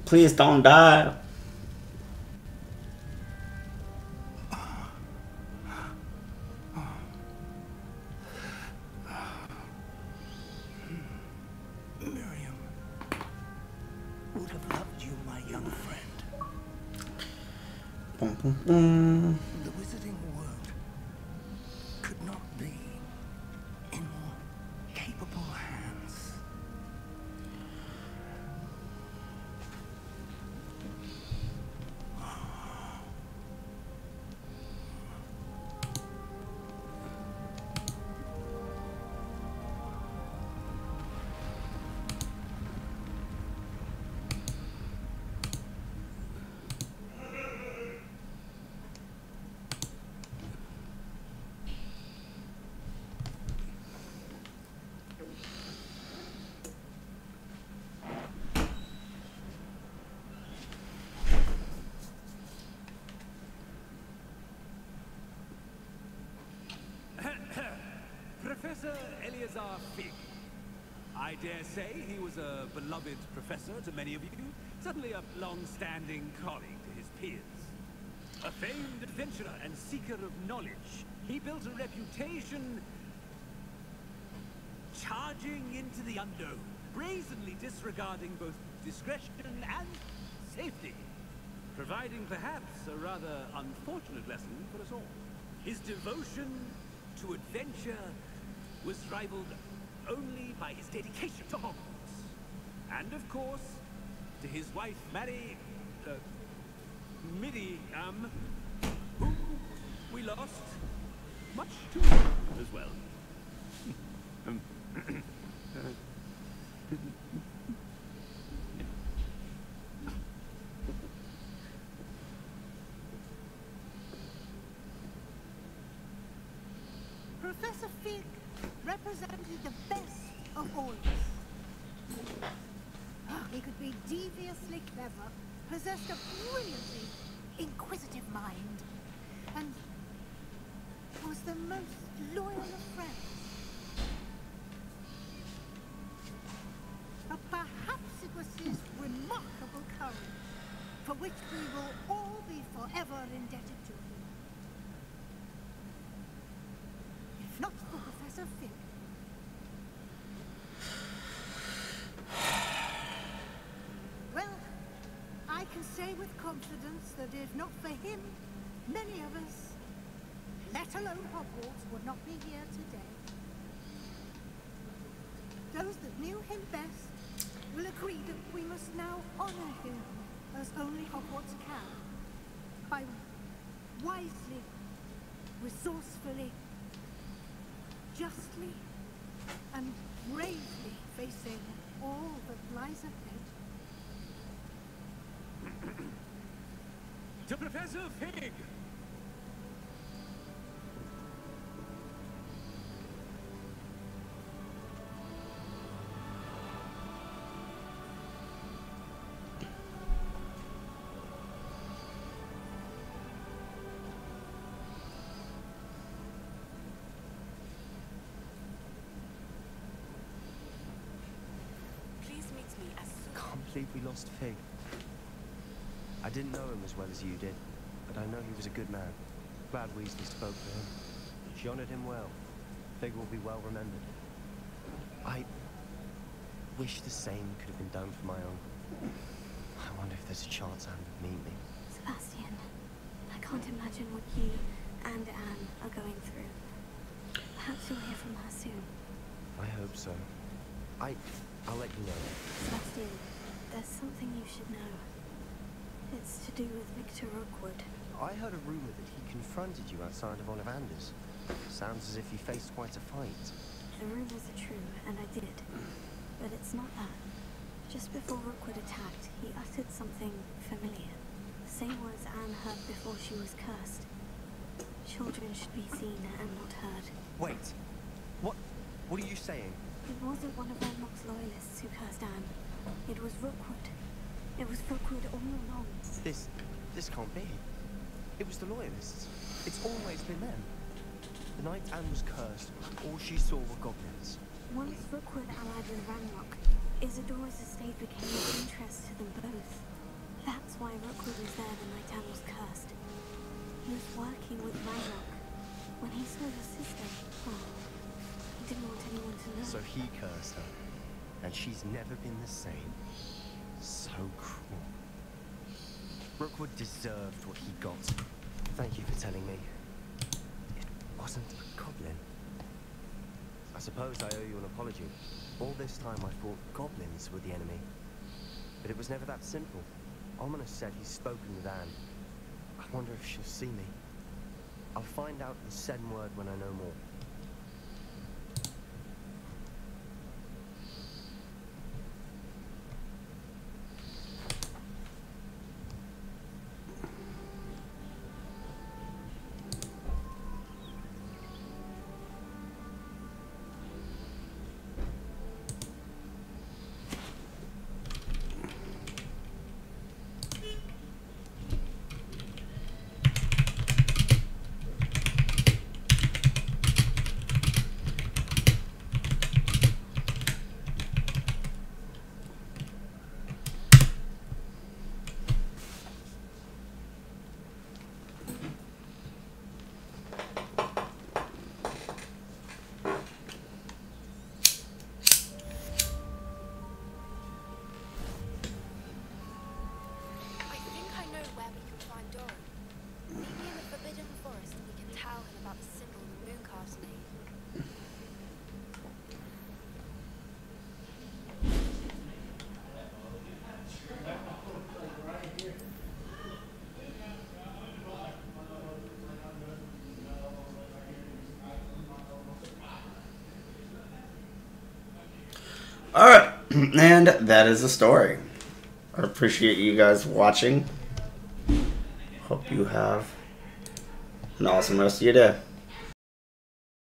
Please don't die. Miriam would have loved you, my young friend. Boom, boom, boom. The wizarding world could not be in more capable hands. Professor Eleazar Fig. I dare say he was a beloved professor to many of you, suddenly a long-standing colleague to his peers. A famed adventurer and seeker of knowledge, he built a reputation charging into the unknown, brazenly disregarding both discretion and safety, providing perhaps a rather unfortunate lesson for us all. His devotion to adventure was rivaled only by his dedication to Hogwarts. And of course, to his wife, Miriam, whom we lost much too soon as well. Professor Fig represented the best of all of us. He could be deviously clever, possessed a brilliantly inquisitive mind, and was the most loyal of friends. But perhaps it was his remarkable courage, for which we will all be forever indebted to him. If not for Professor Fig. Well, I can say with confidence that if not for him, many of us, let alone Hogwarts, would not be here today. Those that knew him best will agree that we must now honor him as only Hogwarts can, by wisely, resourcefully, justly, and bravely facing all that lies ahead. To Professor Fig! Please meet me as soon. Can't believe we lost Fig. I didn't know him as well as you did, but I know he was a good man. Glad Weasley spoke for him. She honored him well. Fig will be well remembered. I wish the same could have been done for my uncle. I wonder if there's a chance Anne would meet me. Sebastian, I can't imagine what you and Anne are going through. Perhaps you'll hear from her soon. I hope so. I'll let you know. Sebastian, there's something you should know. It's to do with Victor Rookwood. I heard a rumor that he confronted you outside of Ollivanders. Sounds as if you faced quite a fight. The rumors are true, and I did. But it's not that. Just before Rookwood attacked, he uttered something familiar. The same words Anne heard before she was cursed. Children should be seen and not heard. Wait. What are you saying? It wasn't one of Ranrock's loyalists who cursed Anne. It was Rookwood. It was Rookwood all along. This can't be. It was the Loyalists. It's always been them. The night Anne was cursed, all she saw were goblins. Once Rookwood allied with Ranrock, Isadora's estate became of interest to them both. That's why Rookwood was there the night Anne was cursed. He was working with Ranrock. When he saw your sister, he didn't want anyone to know. So he cursed her, and she's never been the same. So cruel. Rookwood deserved what he got. Thank you for telling me. It wasn't a goblin. I suppose I owe you an apology. All this time I thought goblins were the enemy. But it was never that simple. Ominous said he's spoken with Anne. I wonder if she'll see me. I'll find out the said word when I know more. Alright, and that is the story. I appreciate you guys watching. Hope you have an awesome rest of your day.